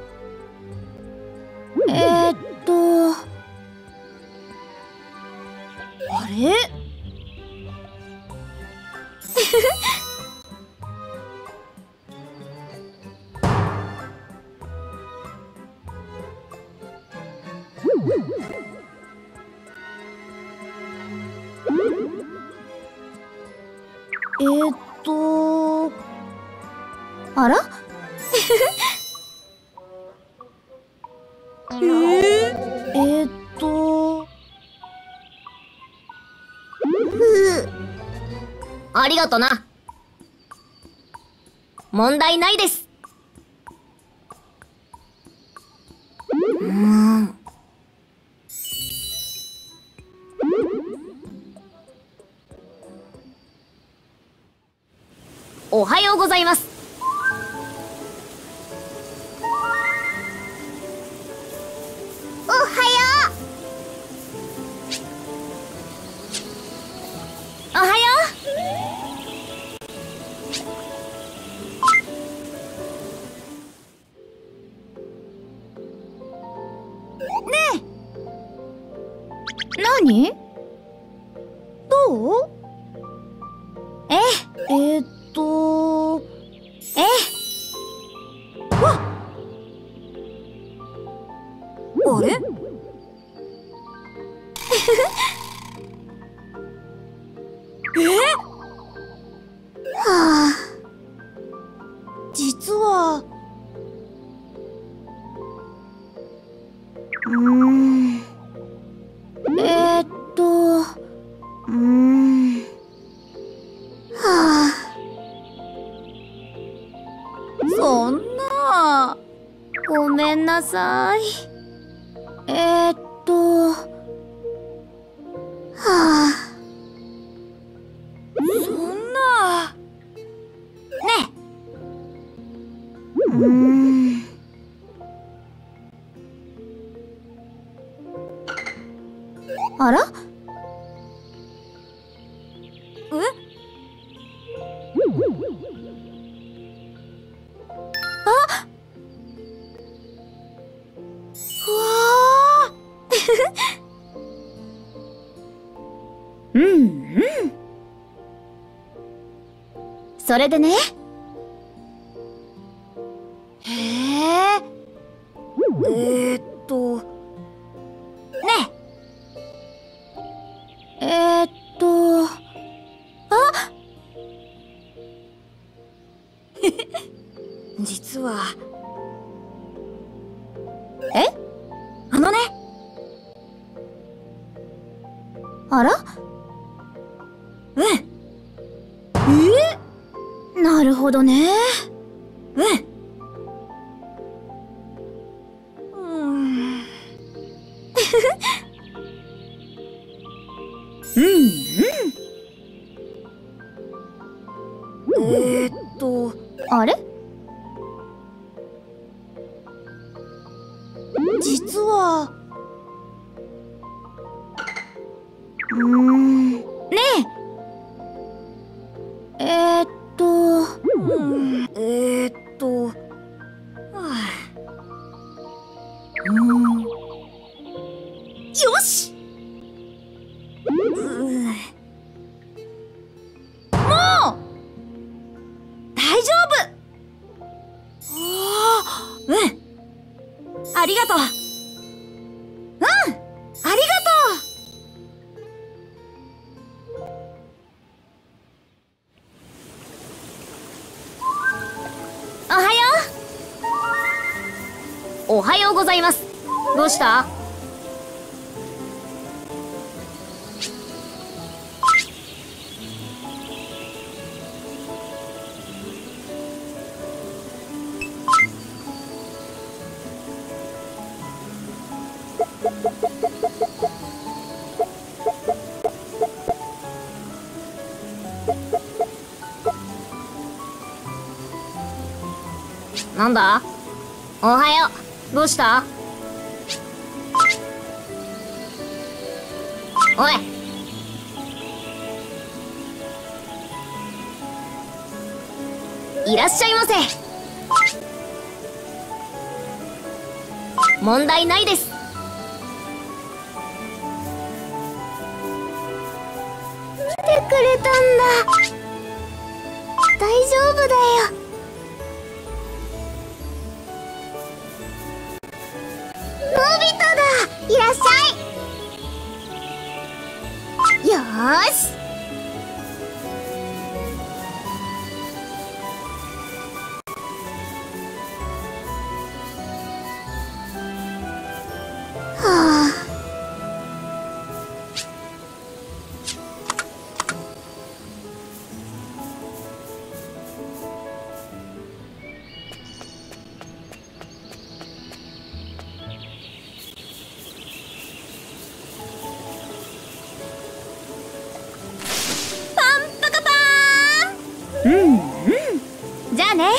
ええーっとあれあらありがとな。問題ないです。おはようございます。おはよう。おはよう。ねえ。何？どう？ あれはあ。 実ははあ。 そんな。 ごめんなさい。はあ。 そんな。 ねあら？それでね。 実はあのね。あら？なるほどね。あれ？ 実はねえ。よありがとう。うん、ありがとう。 おはよう。おはようございます。どうした？なんだ？おはよう。どうした？おい。いらっしゃいませ。問題ないです。来てくれたんだ。大丈夫だよ。のび太だ。いらっしゃい。よーし。はあ。じゃあね。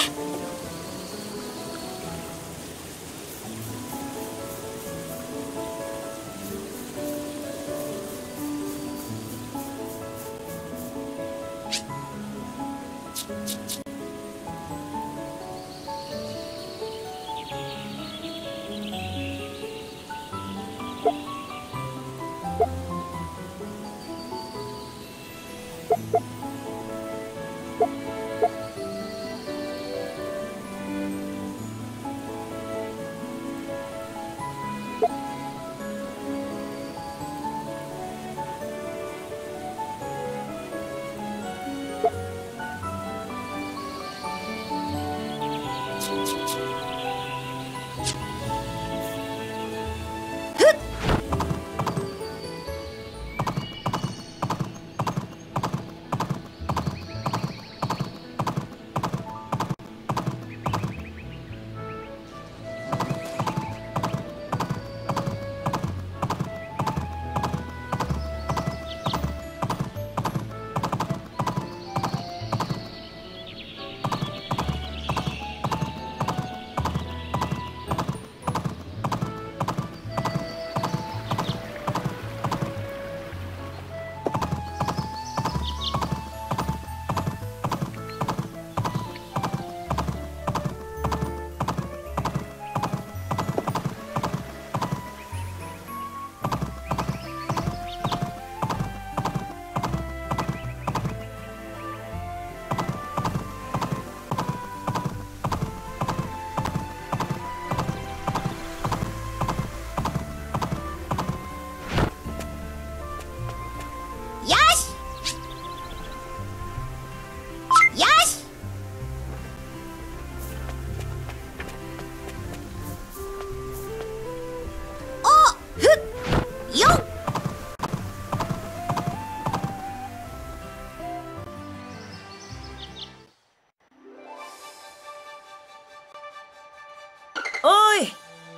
おい。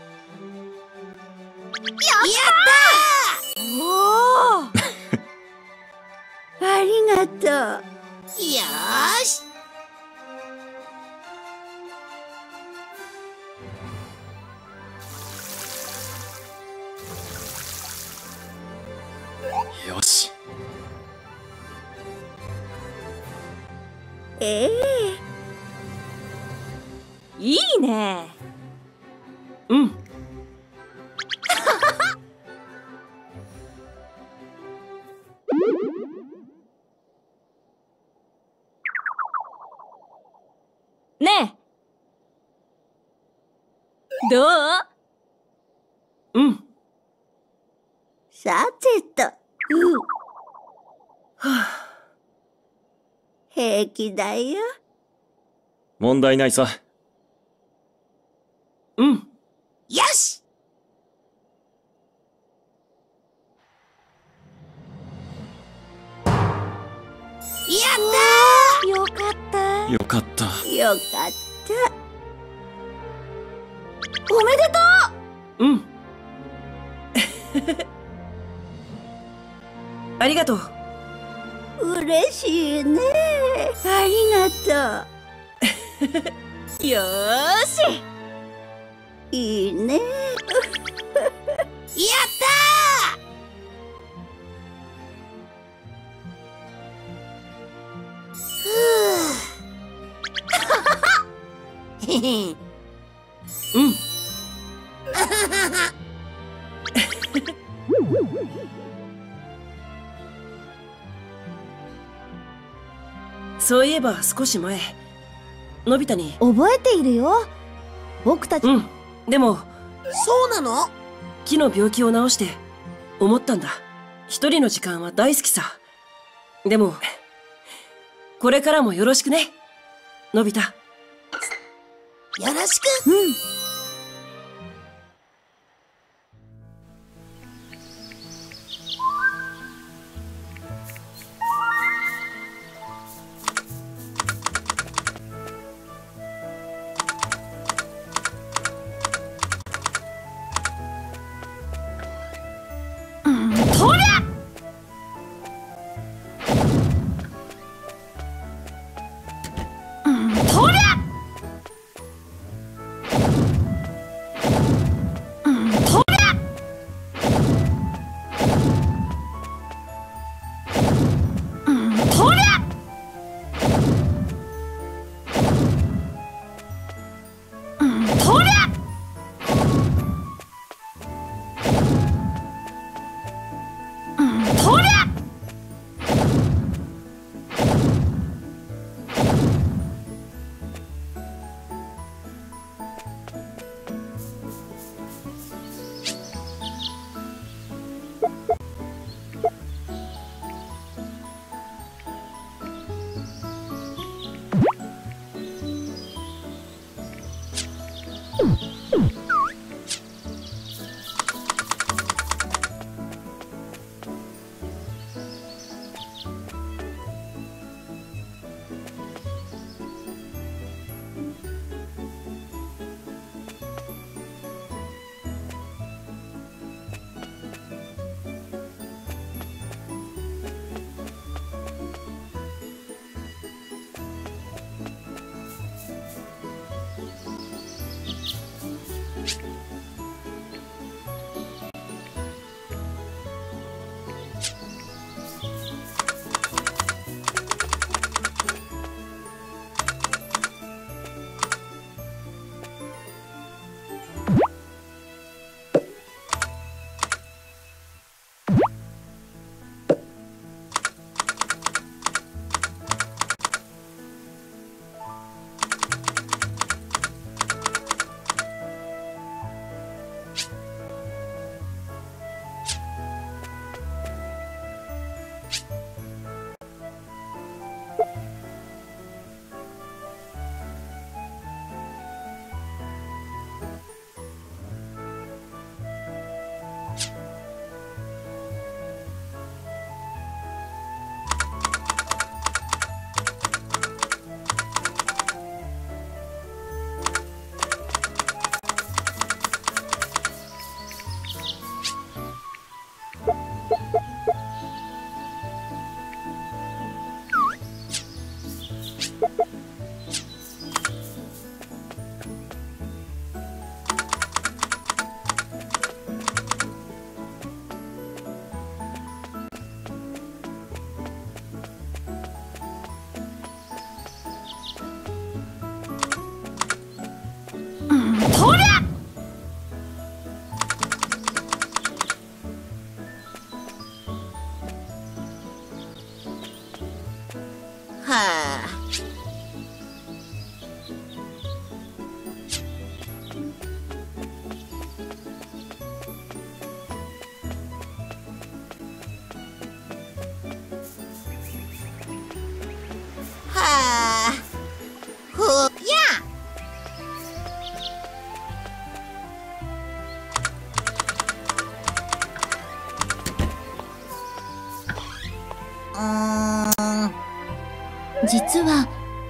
おお。ありがとう。 よーし。 よし。 いいね。 うん。 ねえ。どう？ うん。 さてと。はあ、平気だよ。 問題ないさ。 うん。 よし。やったー。 よかった。 よかった。 よかった。 おめでとうん。ありがとう。 嬉しいね。ありがとう。よーし。 いいね。やったー。へへ。 うん。そういえば少し前、のび太に。 覚えているよ。僕たち。 うん。でも。 そうなの？ 木の病気を治して思ったんだ。一人の時間は大好きさ。でも、これからもよろしくね、のび太。 よろしく。 うん。 実は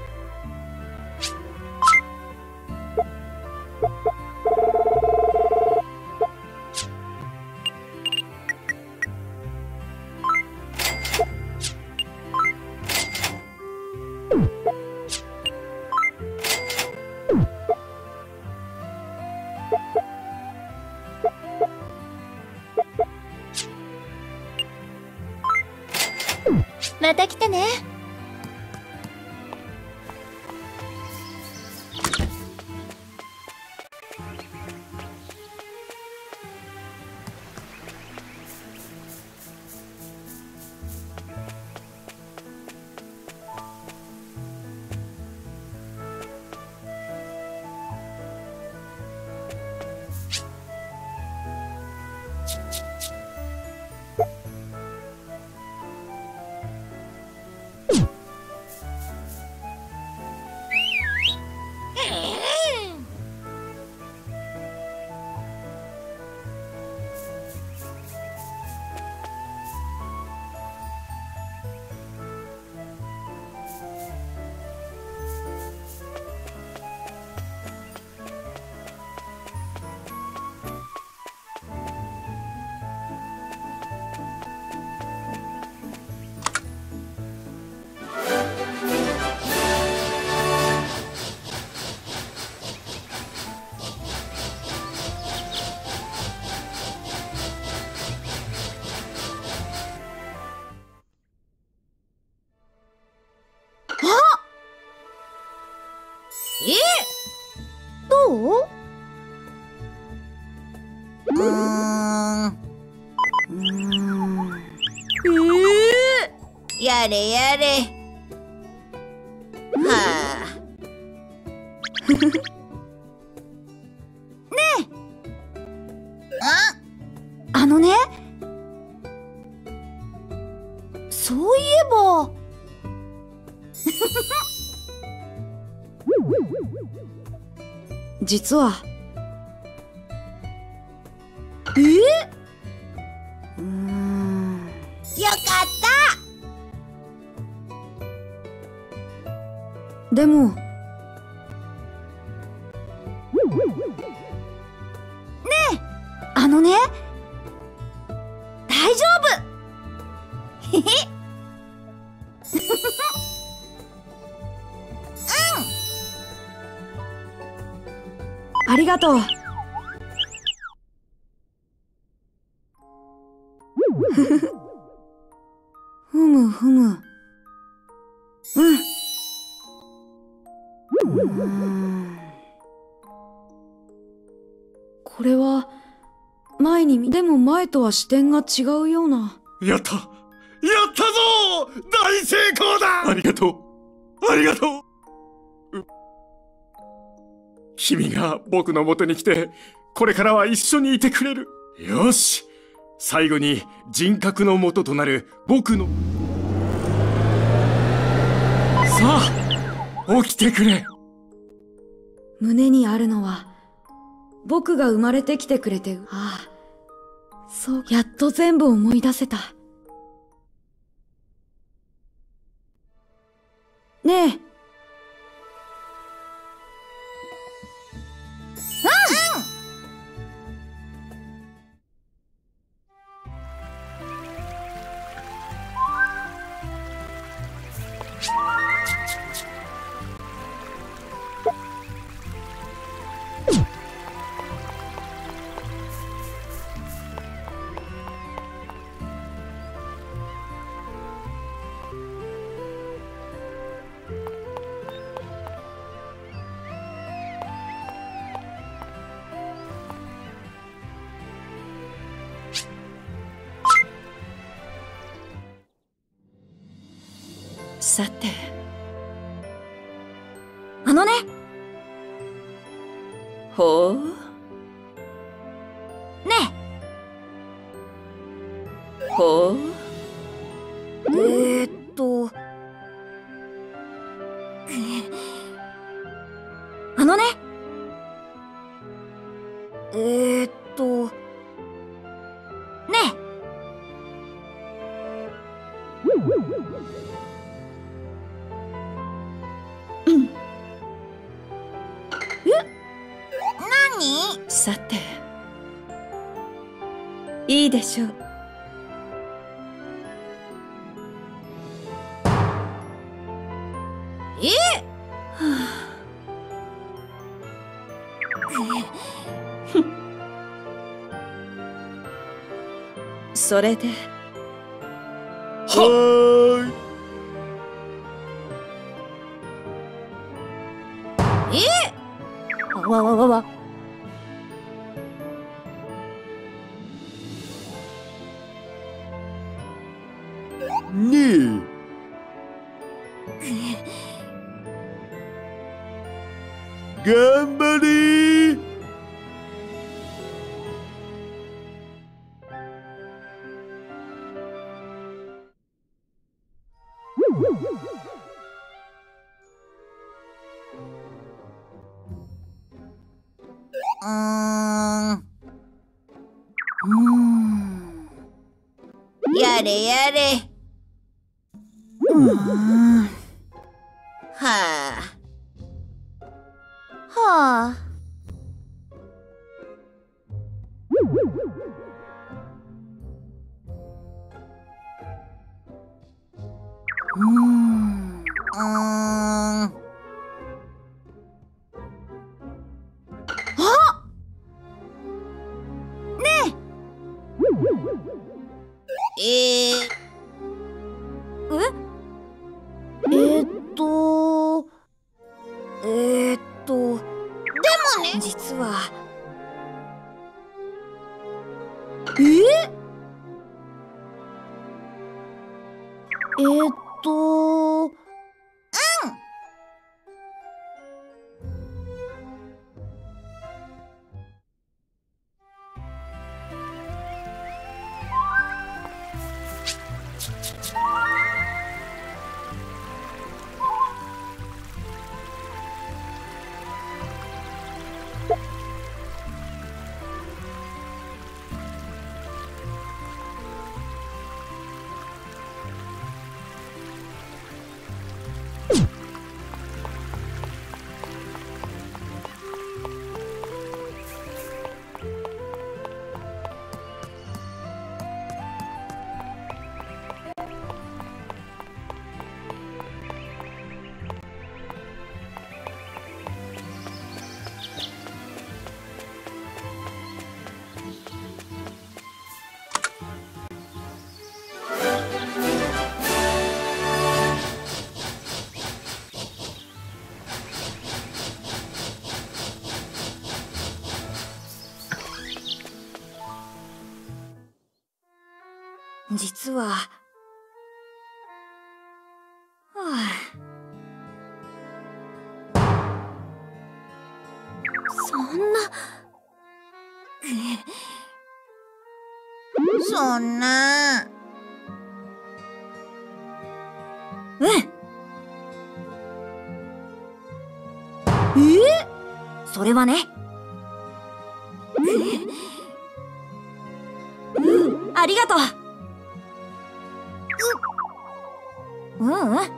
また来てね。どう？ やれやれ。はあ。 ねえ。あのね。そういえば。実は。 よかった。 でも。ねえ、あのね。大丈夫。へへ。ありがとう。ふむふむ。これは前にでも前とは視点が違うような。 やったぞ大成功だ。ありがとうありがとう。君が僕の元に来てこれからは一緒にいてくれる。よし、最後に人格の元となる僕のさあ起きてくれ。 胸にあるのは僕が生まれてきてくれて、ああ、そう、やっと全部思い出せた。ねえ。 さて、 あのね。 ほう。 ねえ。ほう。 あのね。ねえ。 何？ さて、いいでしょう。それで。 はわわわわ。 ーい。ねえ。頑張れー。 やれやれ。はあ。はあ。実は。実は。はあ。そんな。そんな。 それはね。ありがとう。ね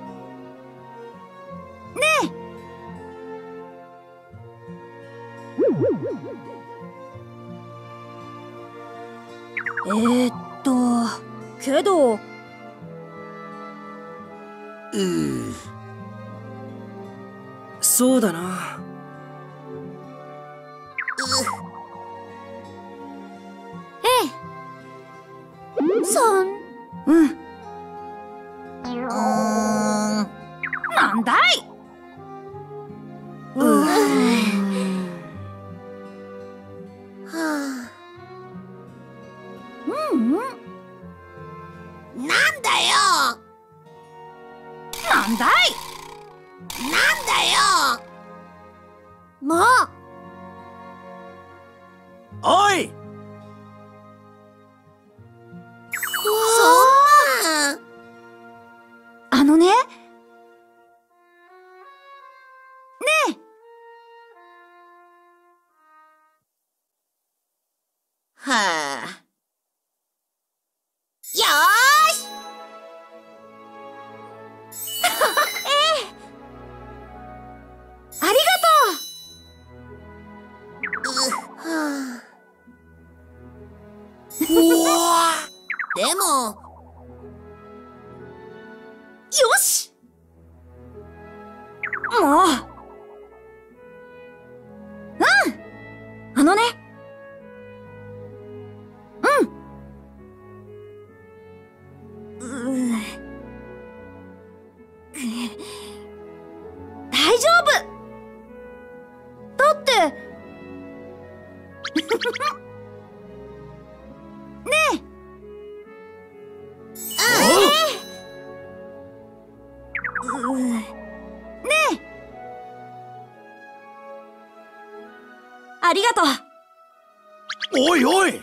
え。けど。 そうだな。 なんだい。 なんだよ。 なんだい。 なんだよ。 もう。 おい。 そんな。 あのね。 はあ。よーし。 ありがとう。 でも。 よし。もう。あのね。大丈夫。だってねえ。ねえ。ありがとう。 おいおい。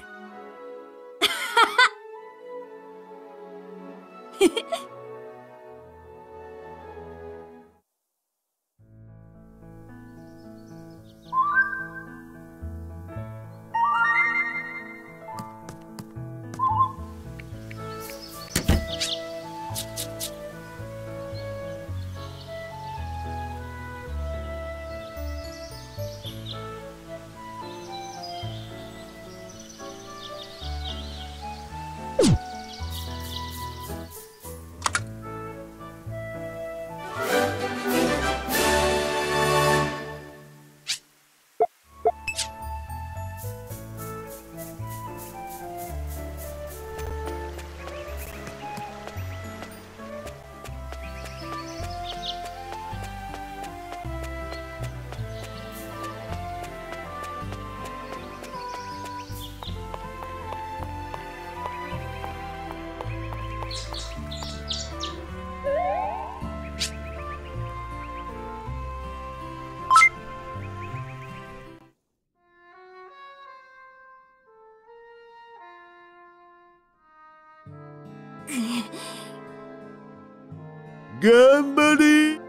頑張れ。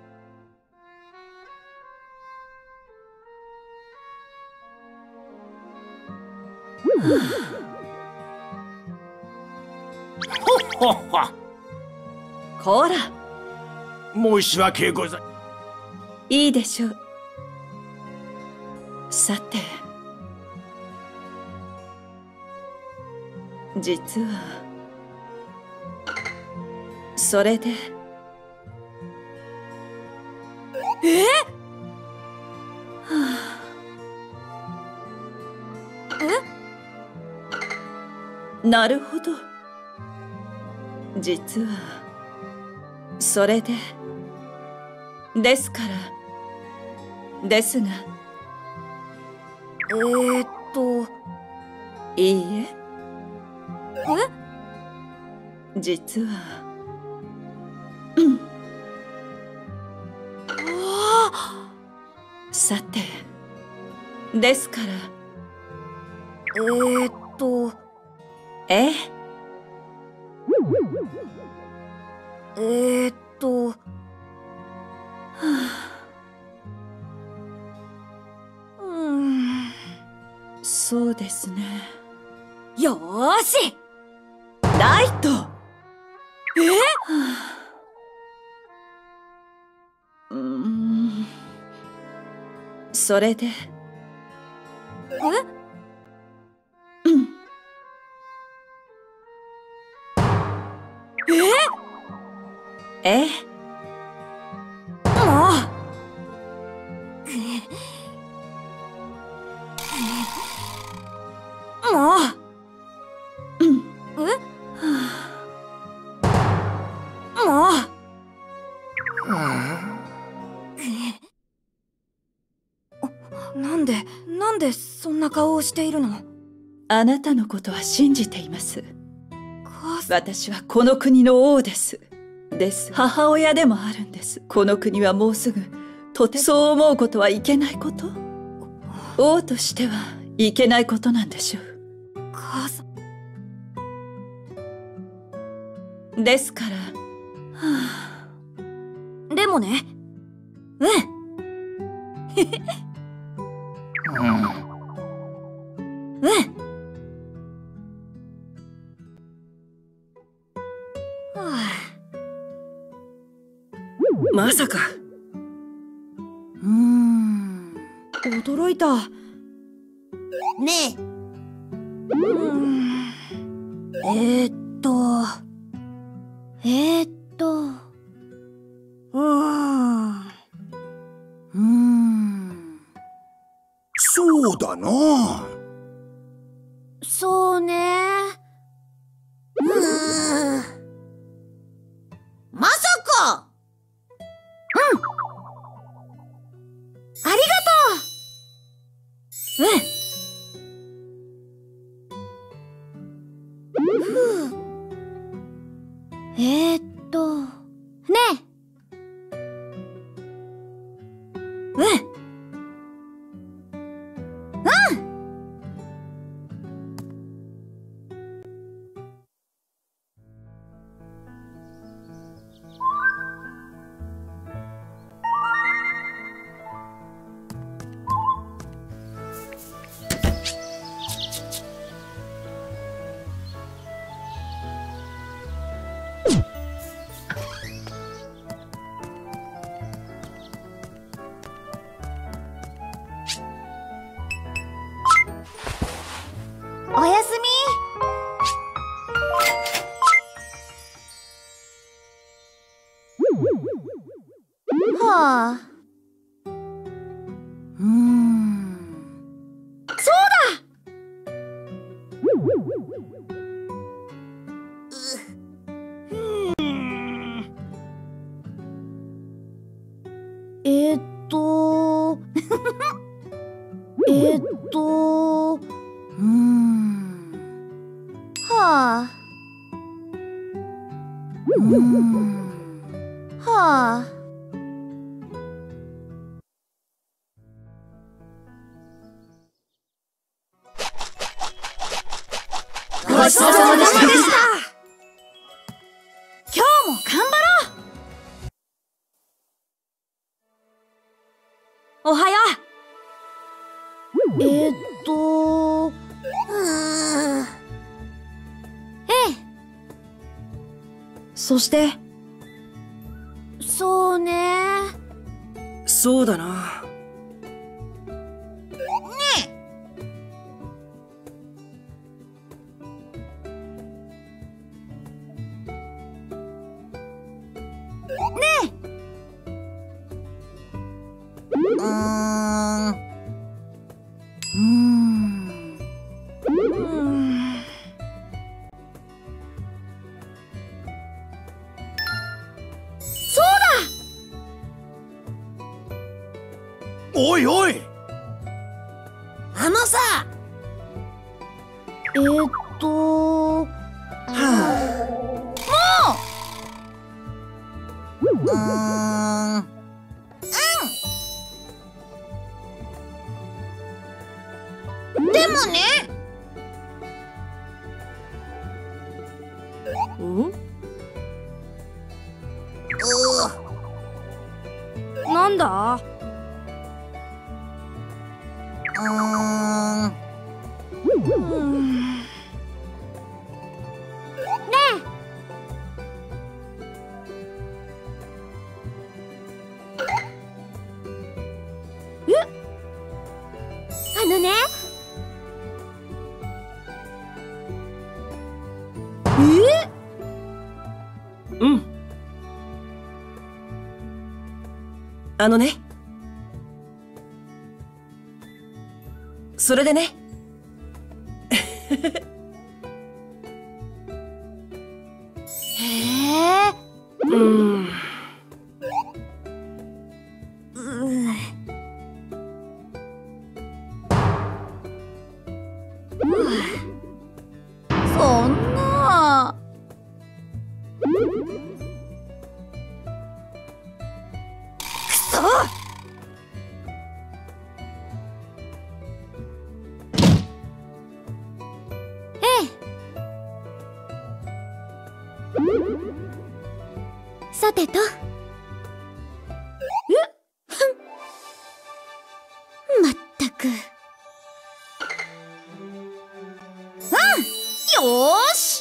ほっほっほ。 こら、 申し訳ござい。 いいでしょう。さて、実はそれで。なるほど。実はそれでですからですが、いいえ。実はさてですからええ。そうですね。 よーし。 ライト。それで。ええ。 なんでそんな顔をしているの？ あなたのことは信じています。私はこの国の王です。母親でもあるんです。この国はもうすぐそう思うことはいけないこと。王としてはいけないことなんでしょう。 母さんですから、 でもね。 まさか。 驚いた。 ねえ。 えーっと、 そうだな。 そうね。 まさか。 ありがとう。 ねおやすみ。はあ。 えーっと、えーっと、 はあ。はあ。 ごちそうさまでした。 今日も頑張ろう。おはよう。 えーっと、 そして、 そうね。 そうだな。 おいおい。 あのさ。 えーっと、 でもね。 なんだ？ あのね。 うん。あのね。それでね。 そんな。 さてと。まったく。 よーし。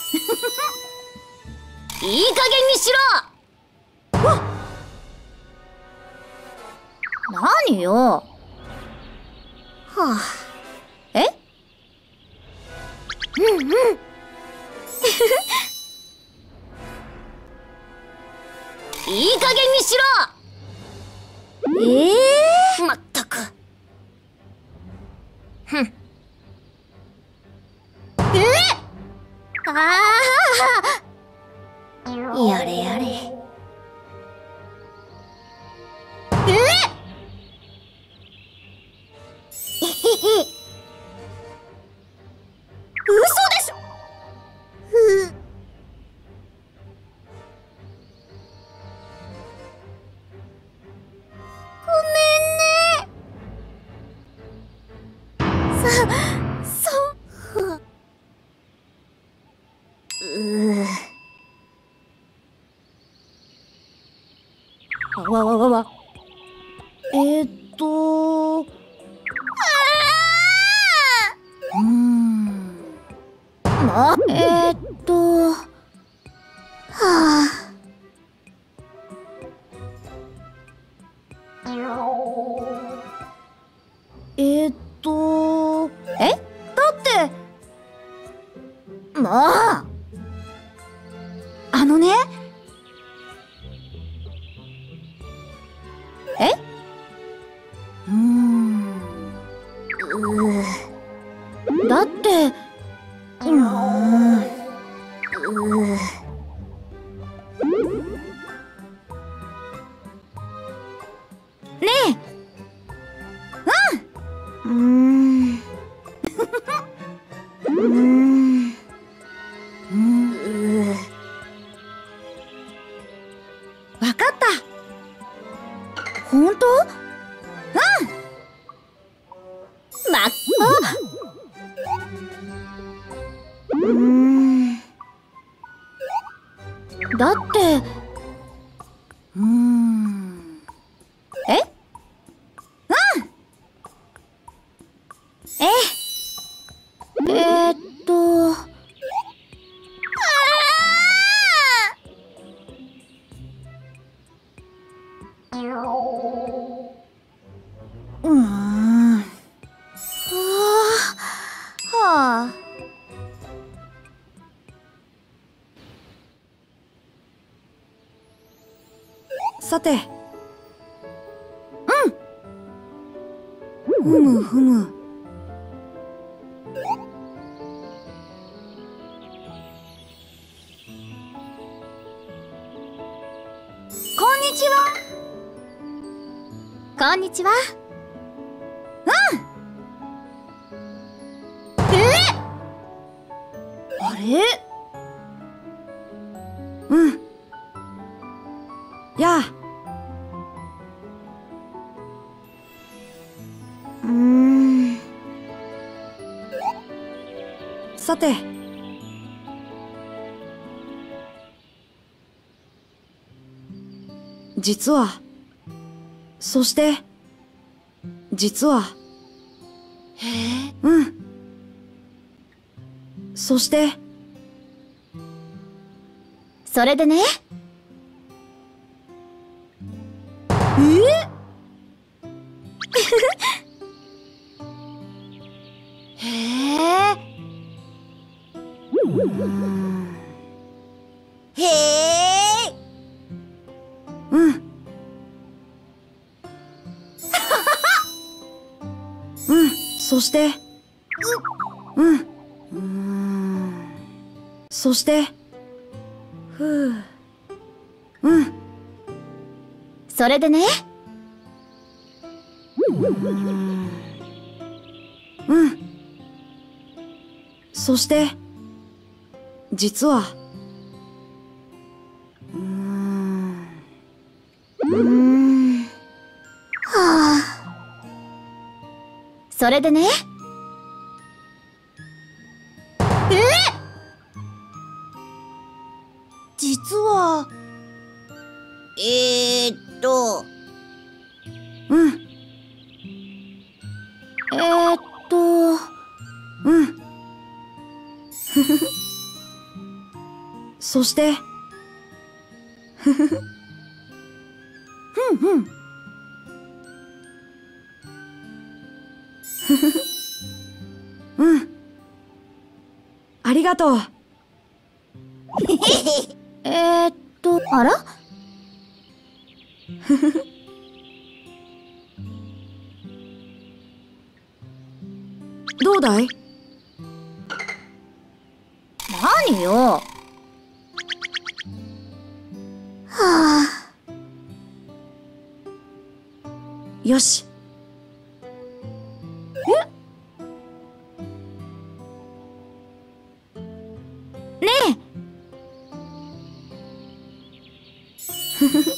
いい加減にしろ。わっ、何よ。はあ、え？うんうん。いい加減にしろ。まったく。ふん。ああ、やれやれ。嘘でしょ。ごめんね。わわわわ。はあ。だって、もう。 あのね。 だって、ねえ。 わかった。本当？ だって、はあ。 さて、ふむふむ。 こんにちは。 こんにちは。 あれ？ やあ。さて、実は、そして、実は、そして、 それでね。 そして、そして、 それでね。 そして、実は、 はあ。それでね。 実は、 そして、ふふふ。 うんうん。 ふふふ。うん。ありがとう。 あら？ ふふふ。どうだい？ 何よ。はあ。 よし。 ねえ。 ふふふ。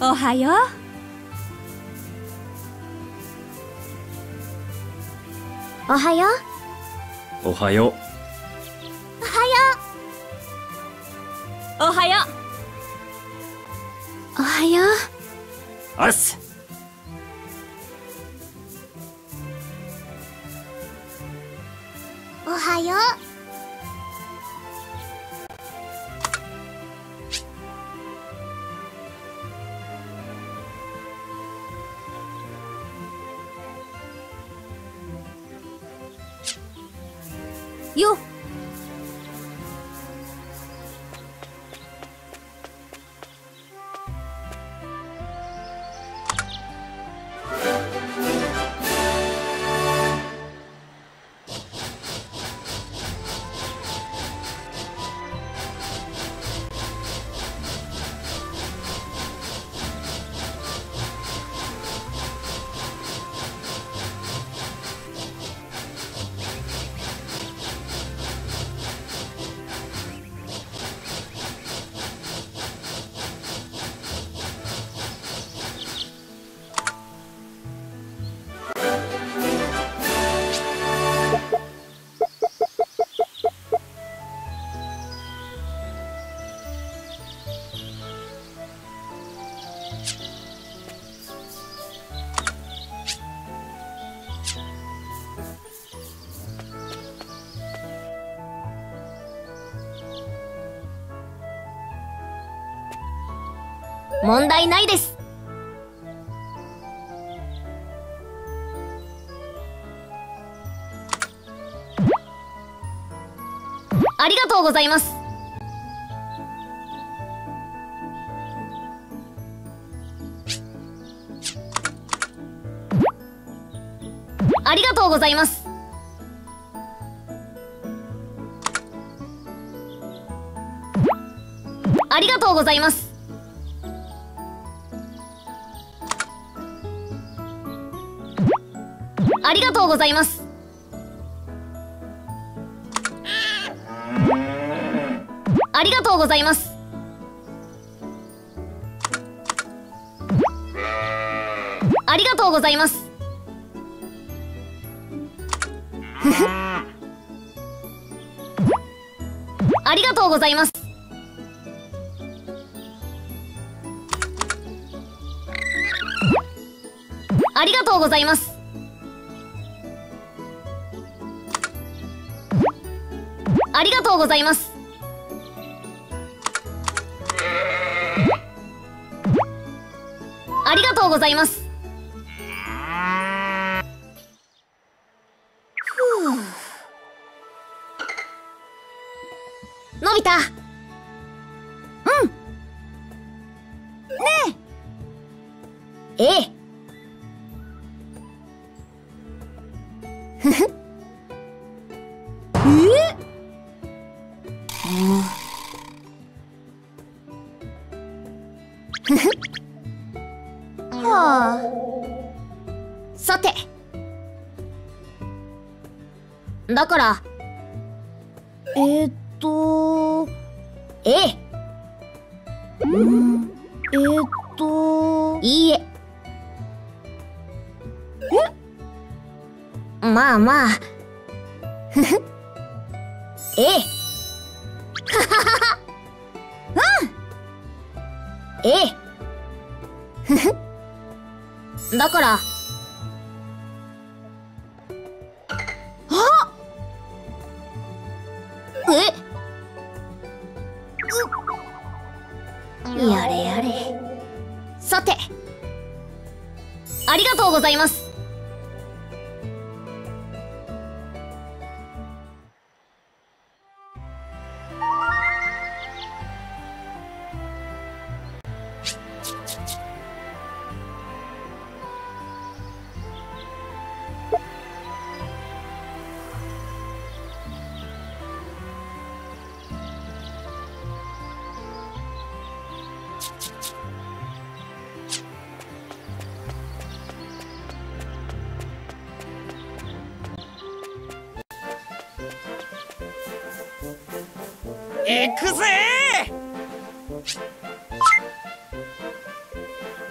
おはよう。 おはよう。 おはよう。 おはよおはよう。 あっす。 おはよう。 よっ。 問題ないです。ありがとうございます。ありがとうございます。ありがとうございます。ありがとうございます。ありがとうございます。ありがとうございます。ありがとうございます。ありがとうございます。ありがとうございます。ありがとうございます。のび太。うん。ねえ。ええ。ふふ。はあ。さて。だから。ええ。いいえ。まあまあ。ふふ。ええ。はははは。うん。ええ。ふふ。だから。あ。やれやれ。さて。ありがとうございます。 行くぜ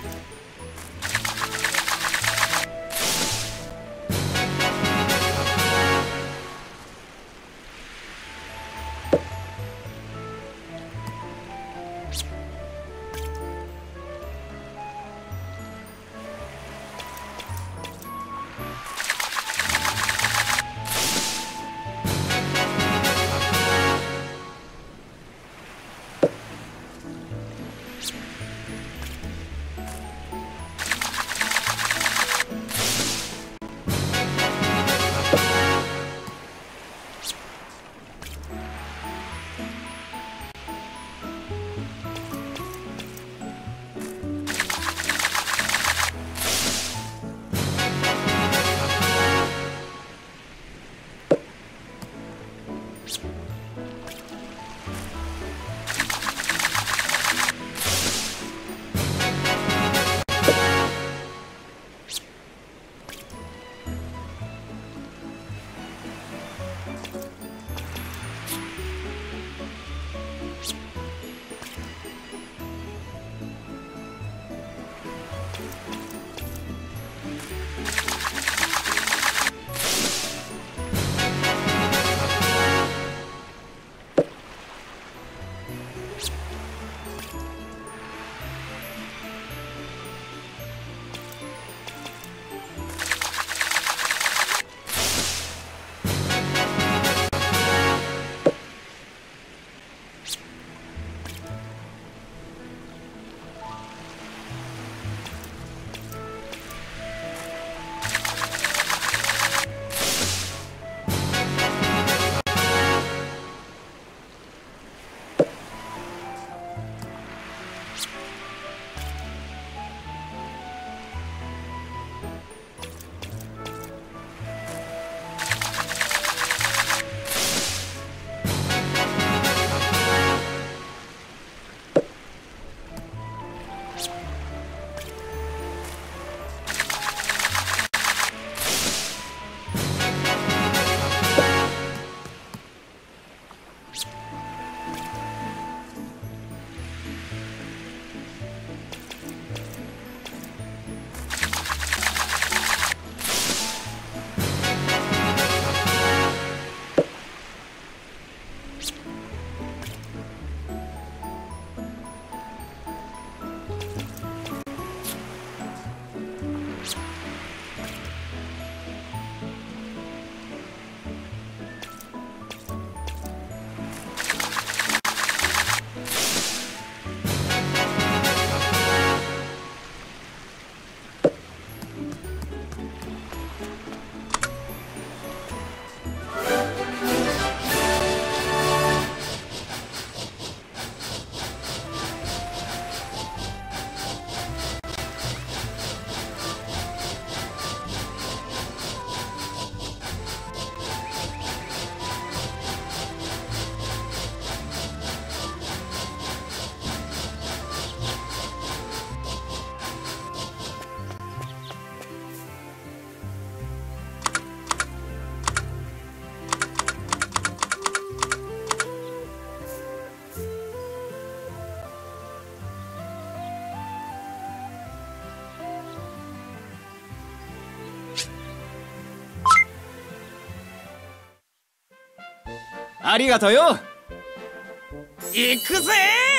ありがとうよ。行くぜ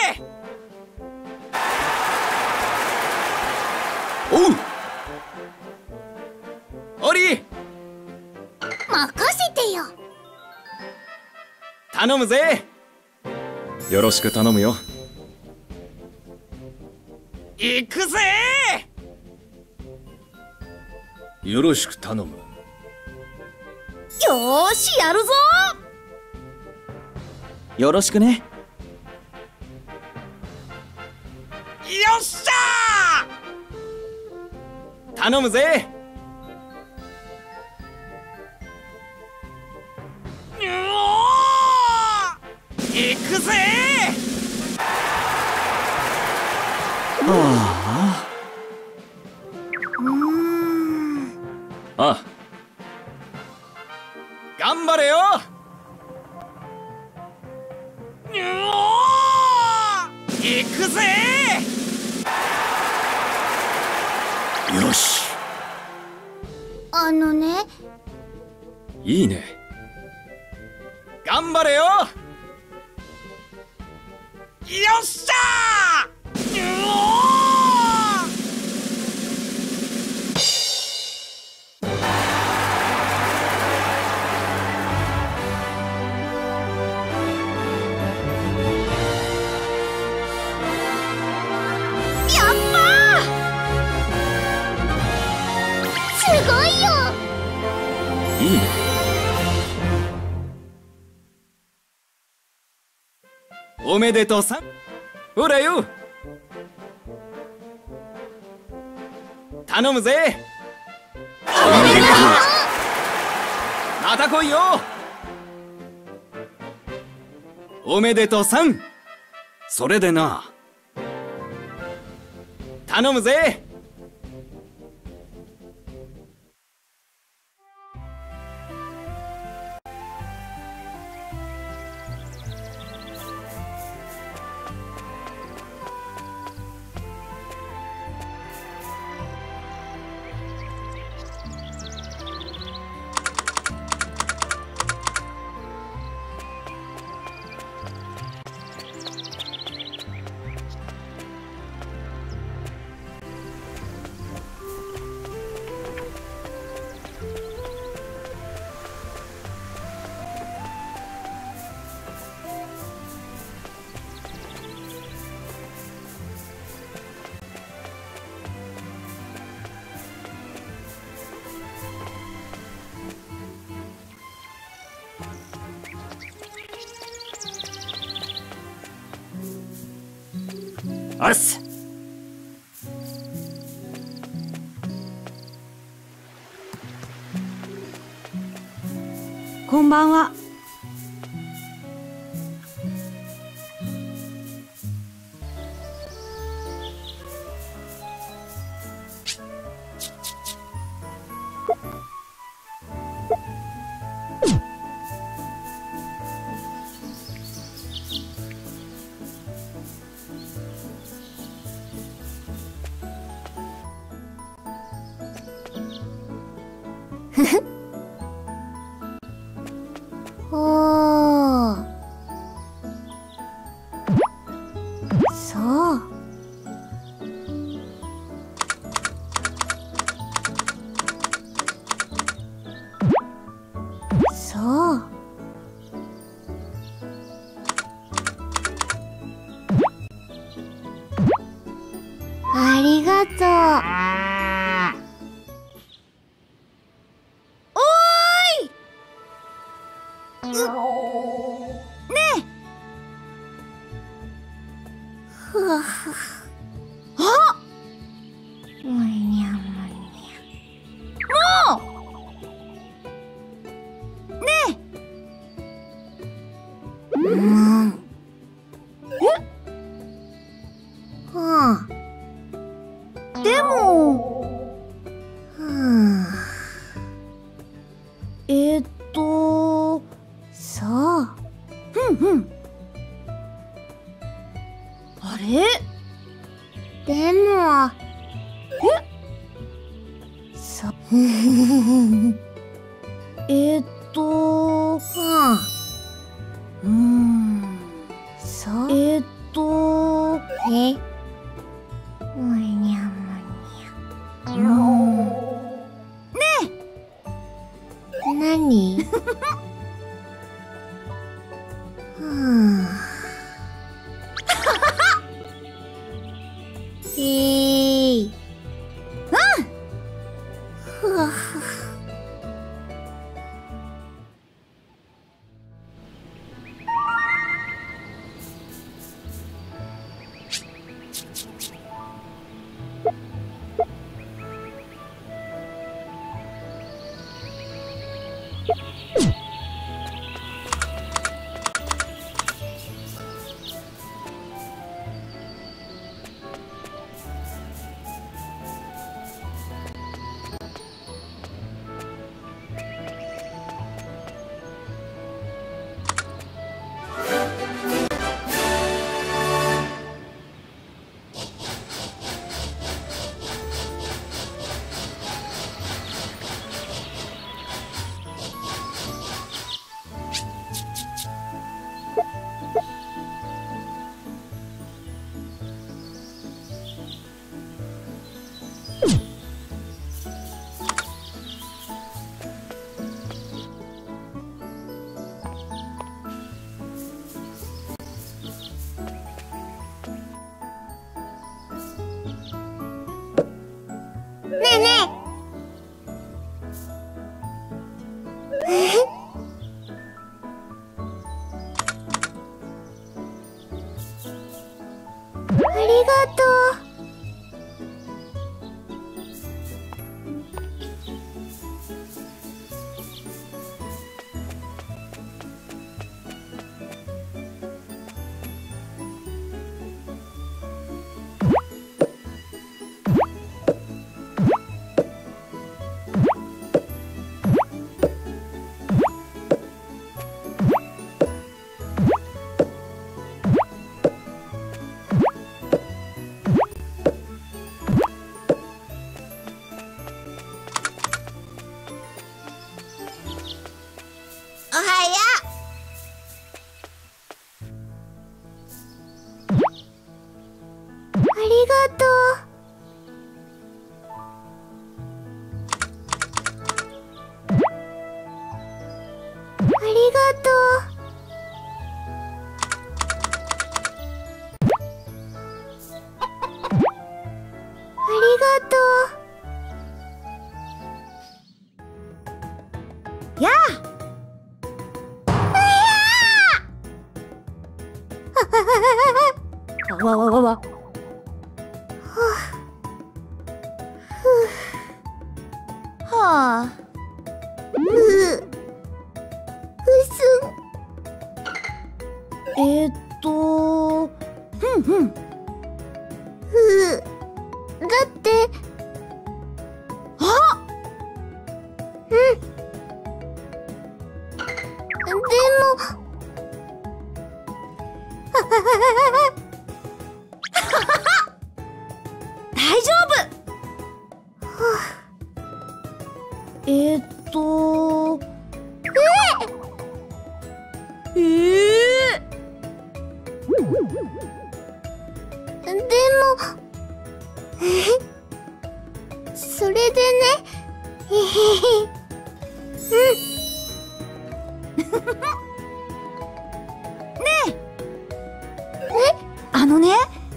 ー。おう。オリー。 任せてよ。 頼むぜ。 よろしく頼むよ。 行くぜー。よろしく頼む。 よーし、やるぞ。 よろしくね。よっしゃー。頼むぜ。行くぜー。 ああ。 頑張れよ。行くぜー。 よし。 あのね。 いいね。 頑張れよ。よっしゃー。 すごいよ。 いいね。 おめでとうさん。ほらよ。頼むぜ。 おめでとう。 また来いよ。おめでとうさん。それでな。頼むぜ。 あっす。 こんばんは。 おー。そう。そう。ありがとう。 あ、 むにゃむにもうねゃ。うん。はあ。 でもそう。 あれ？ でもそはあ。そうえむにゃむにゃ。 ねえ。何？ ねえねえ。ありがとう。おはよう。ありがとう。ありがとう。ありがとう。やあ。 わわわわ。はあ。うんうん。 だってあでも大丈夫。 でもそれでねねえ。あのね。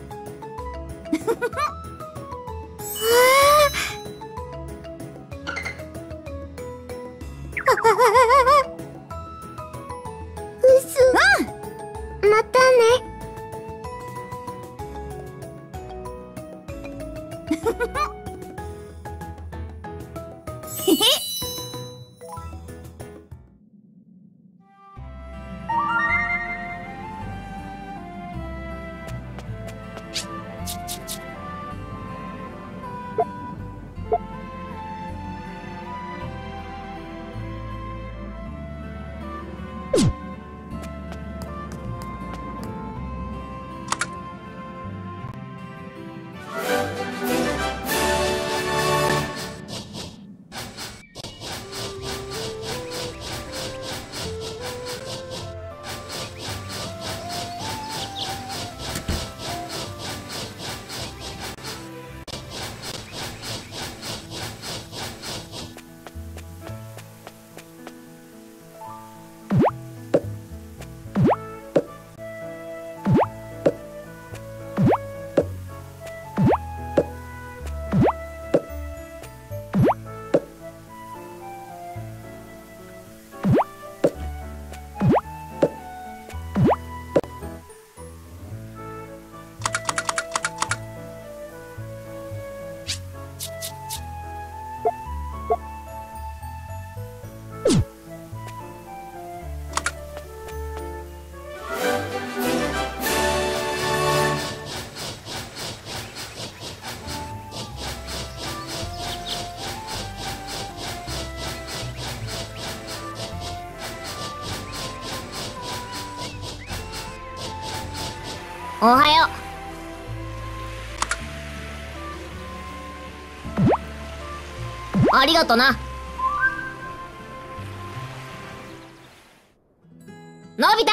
またね。 へへ。 おはよう。ありがとな。のび太。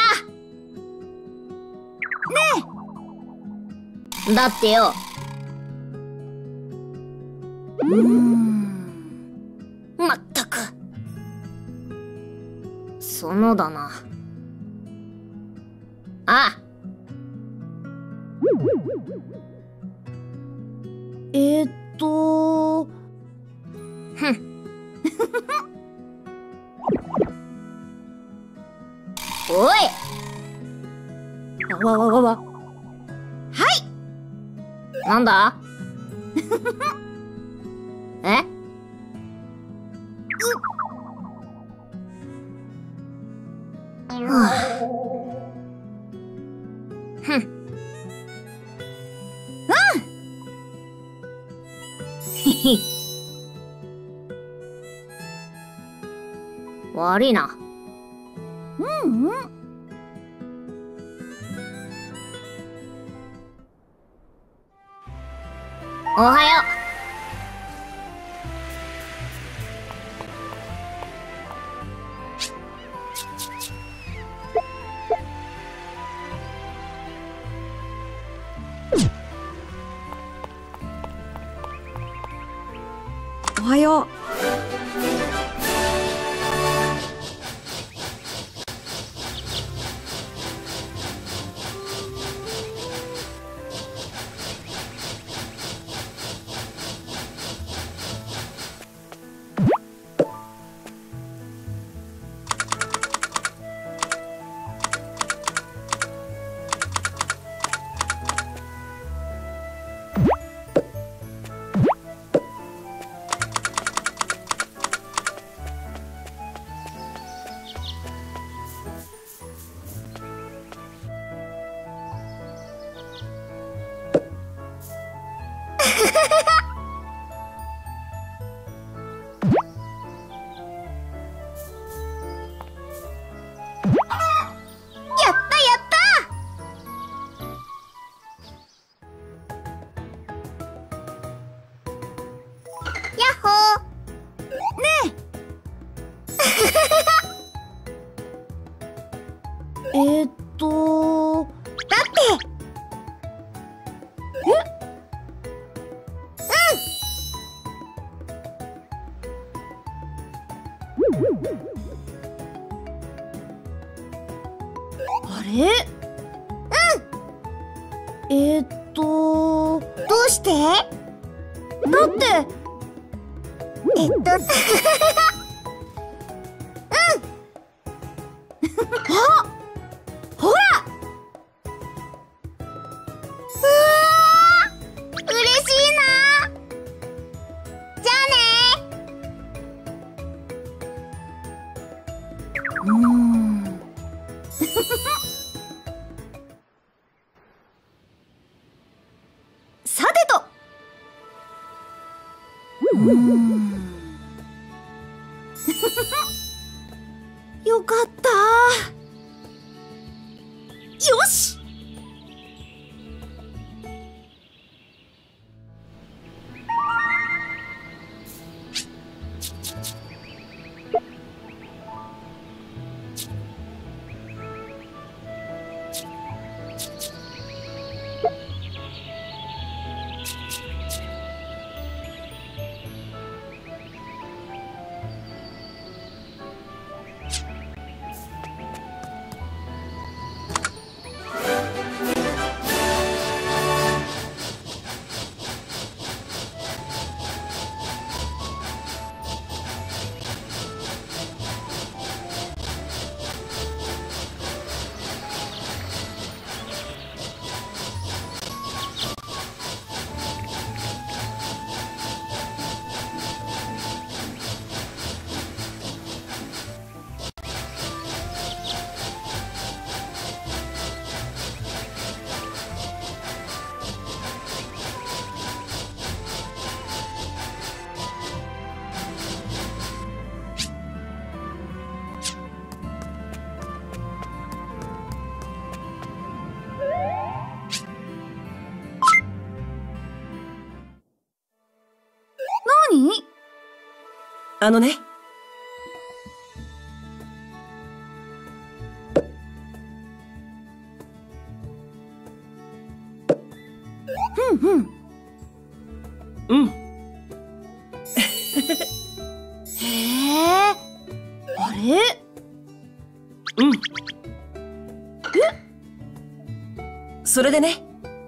ねえ。だってよ、 まったく。そのだな。あ。ふん。おい。はい。なんだ。え？ふん。ひひ。悪いな。おはよおはよう。 あれ？どうして？だってあ！ほら！ 嬉しいな。じゃあね。 さてと。よかった。よし。何？ あのね。うん。 へえ、あれ？ うん。それでね。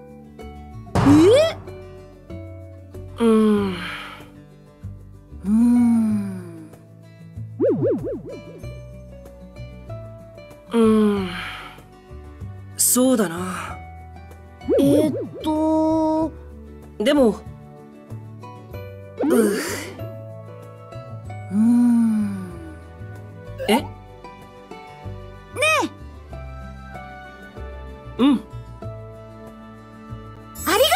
そうだな。でも、え？ねえ。うん。 ありがと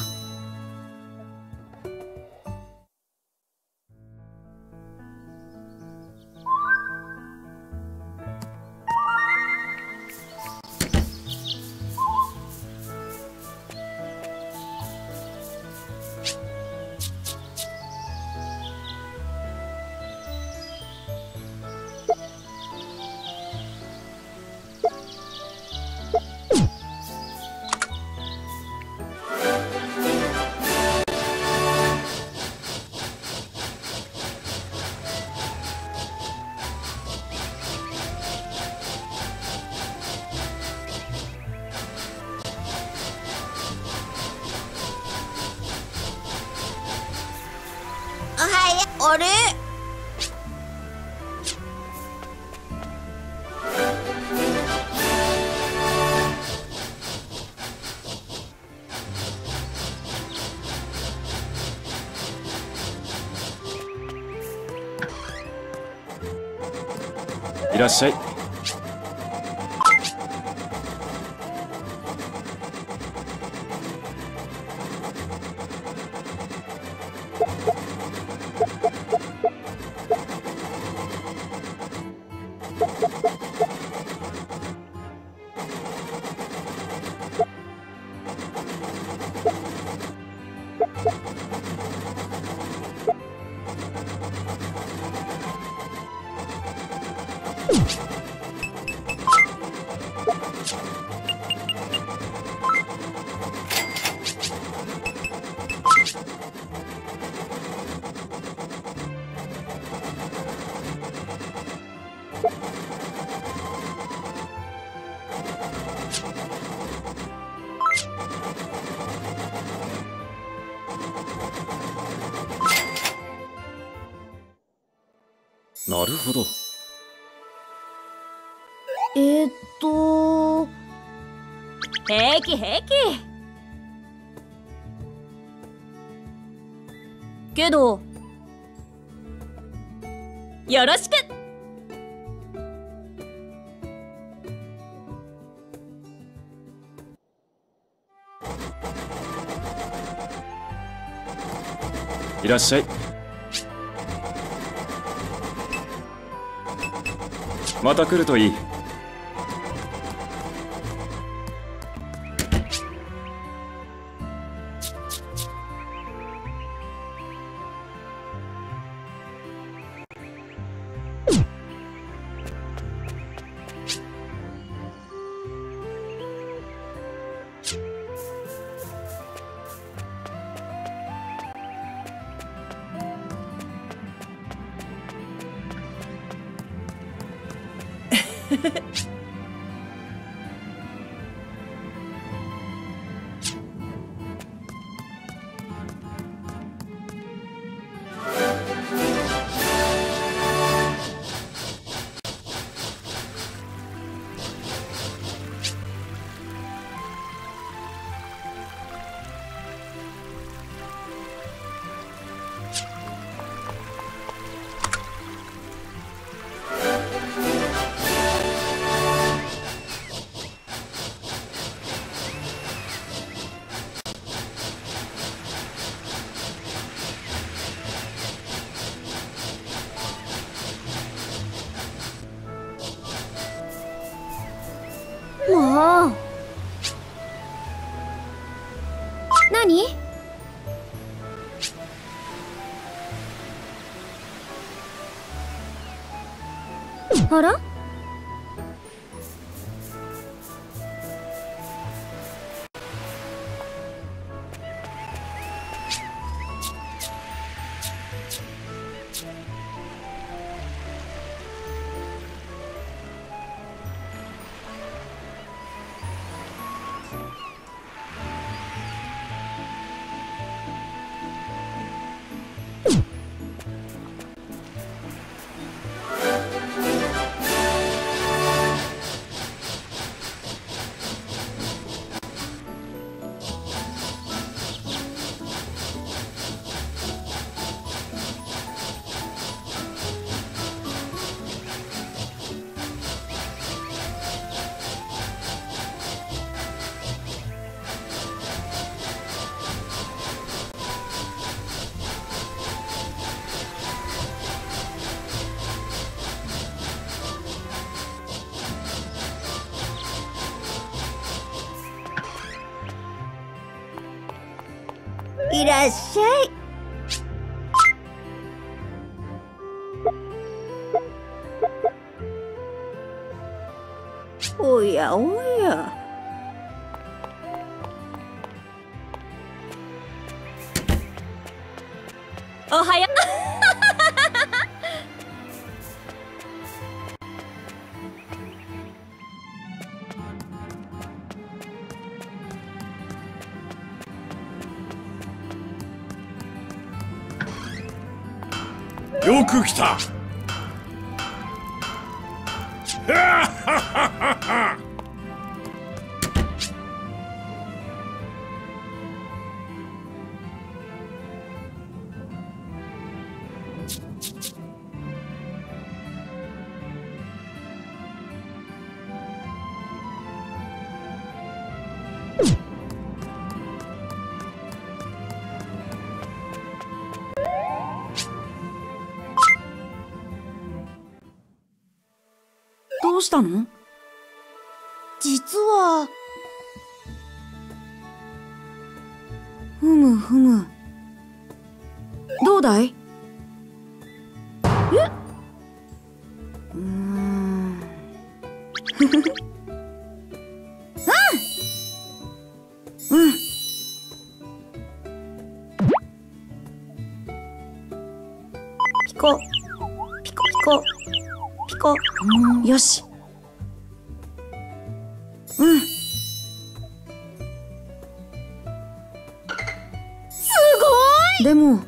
あれ？ いらっしゃい。なるほど。 平気平気。けど、よろしく。 いらっしゃい。また来るといい。 もう。何？あら？ いらっしゃい。おやおや。 おはよう。 よく来た。 どうしたの？ 実は。 ふむふむ。どうだい？うん。 ピコピコピコピコ。 よし。うん。 すごい。 でも。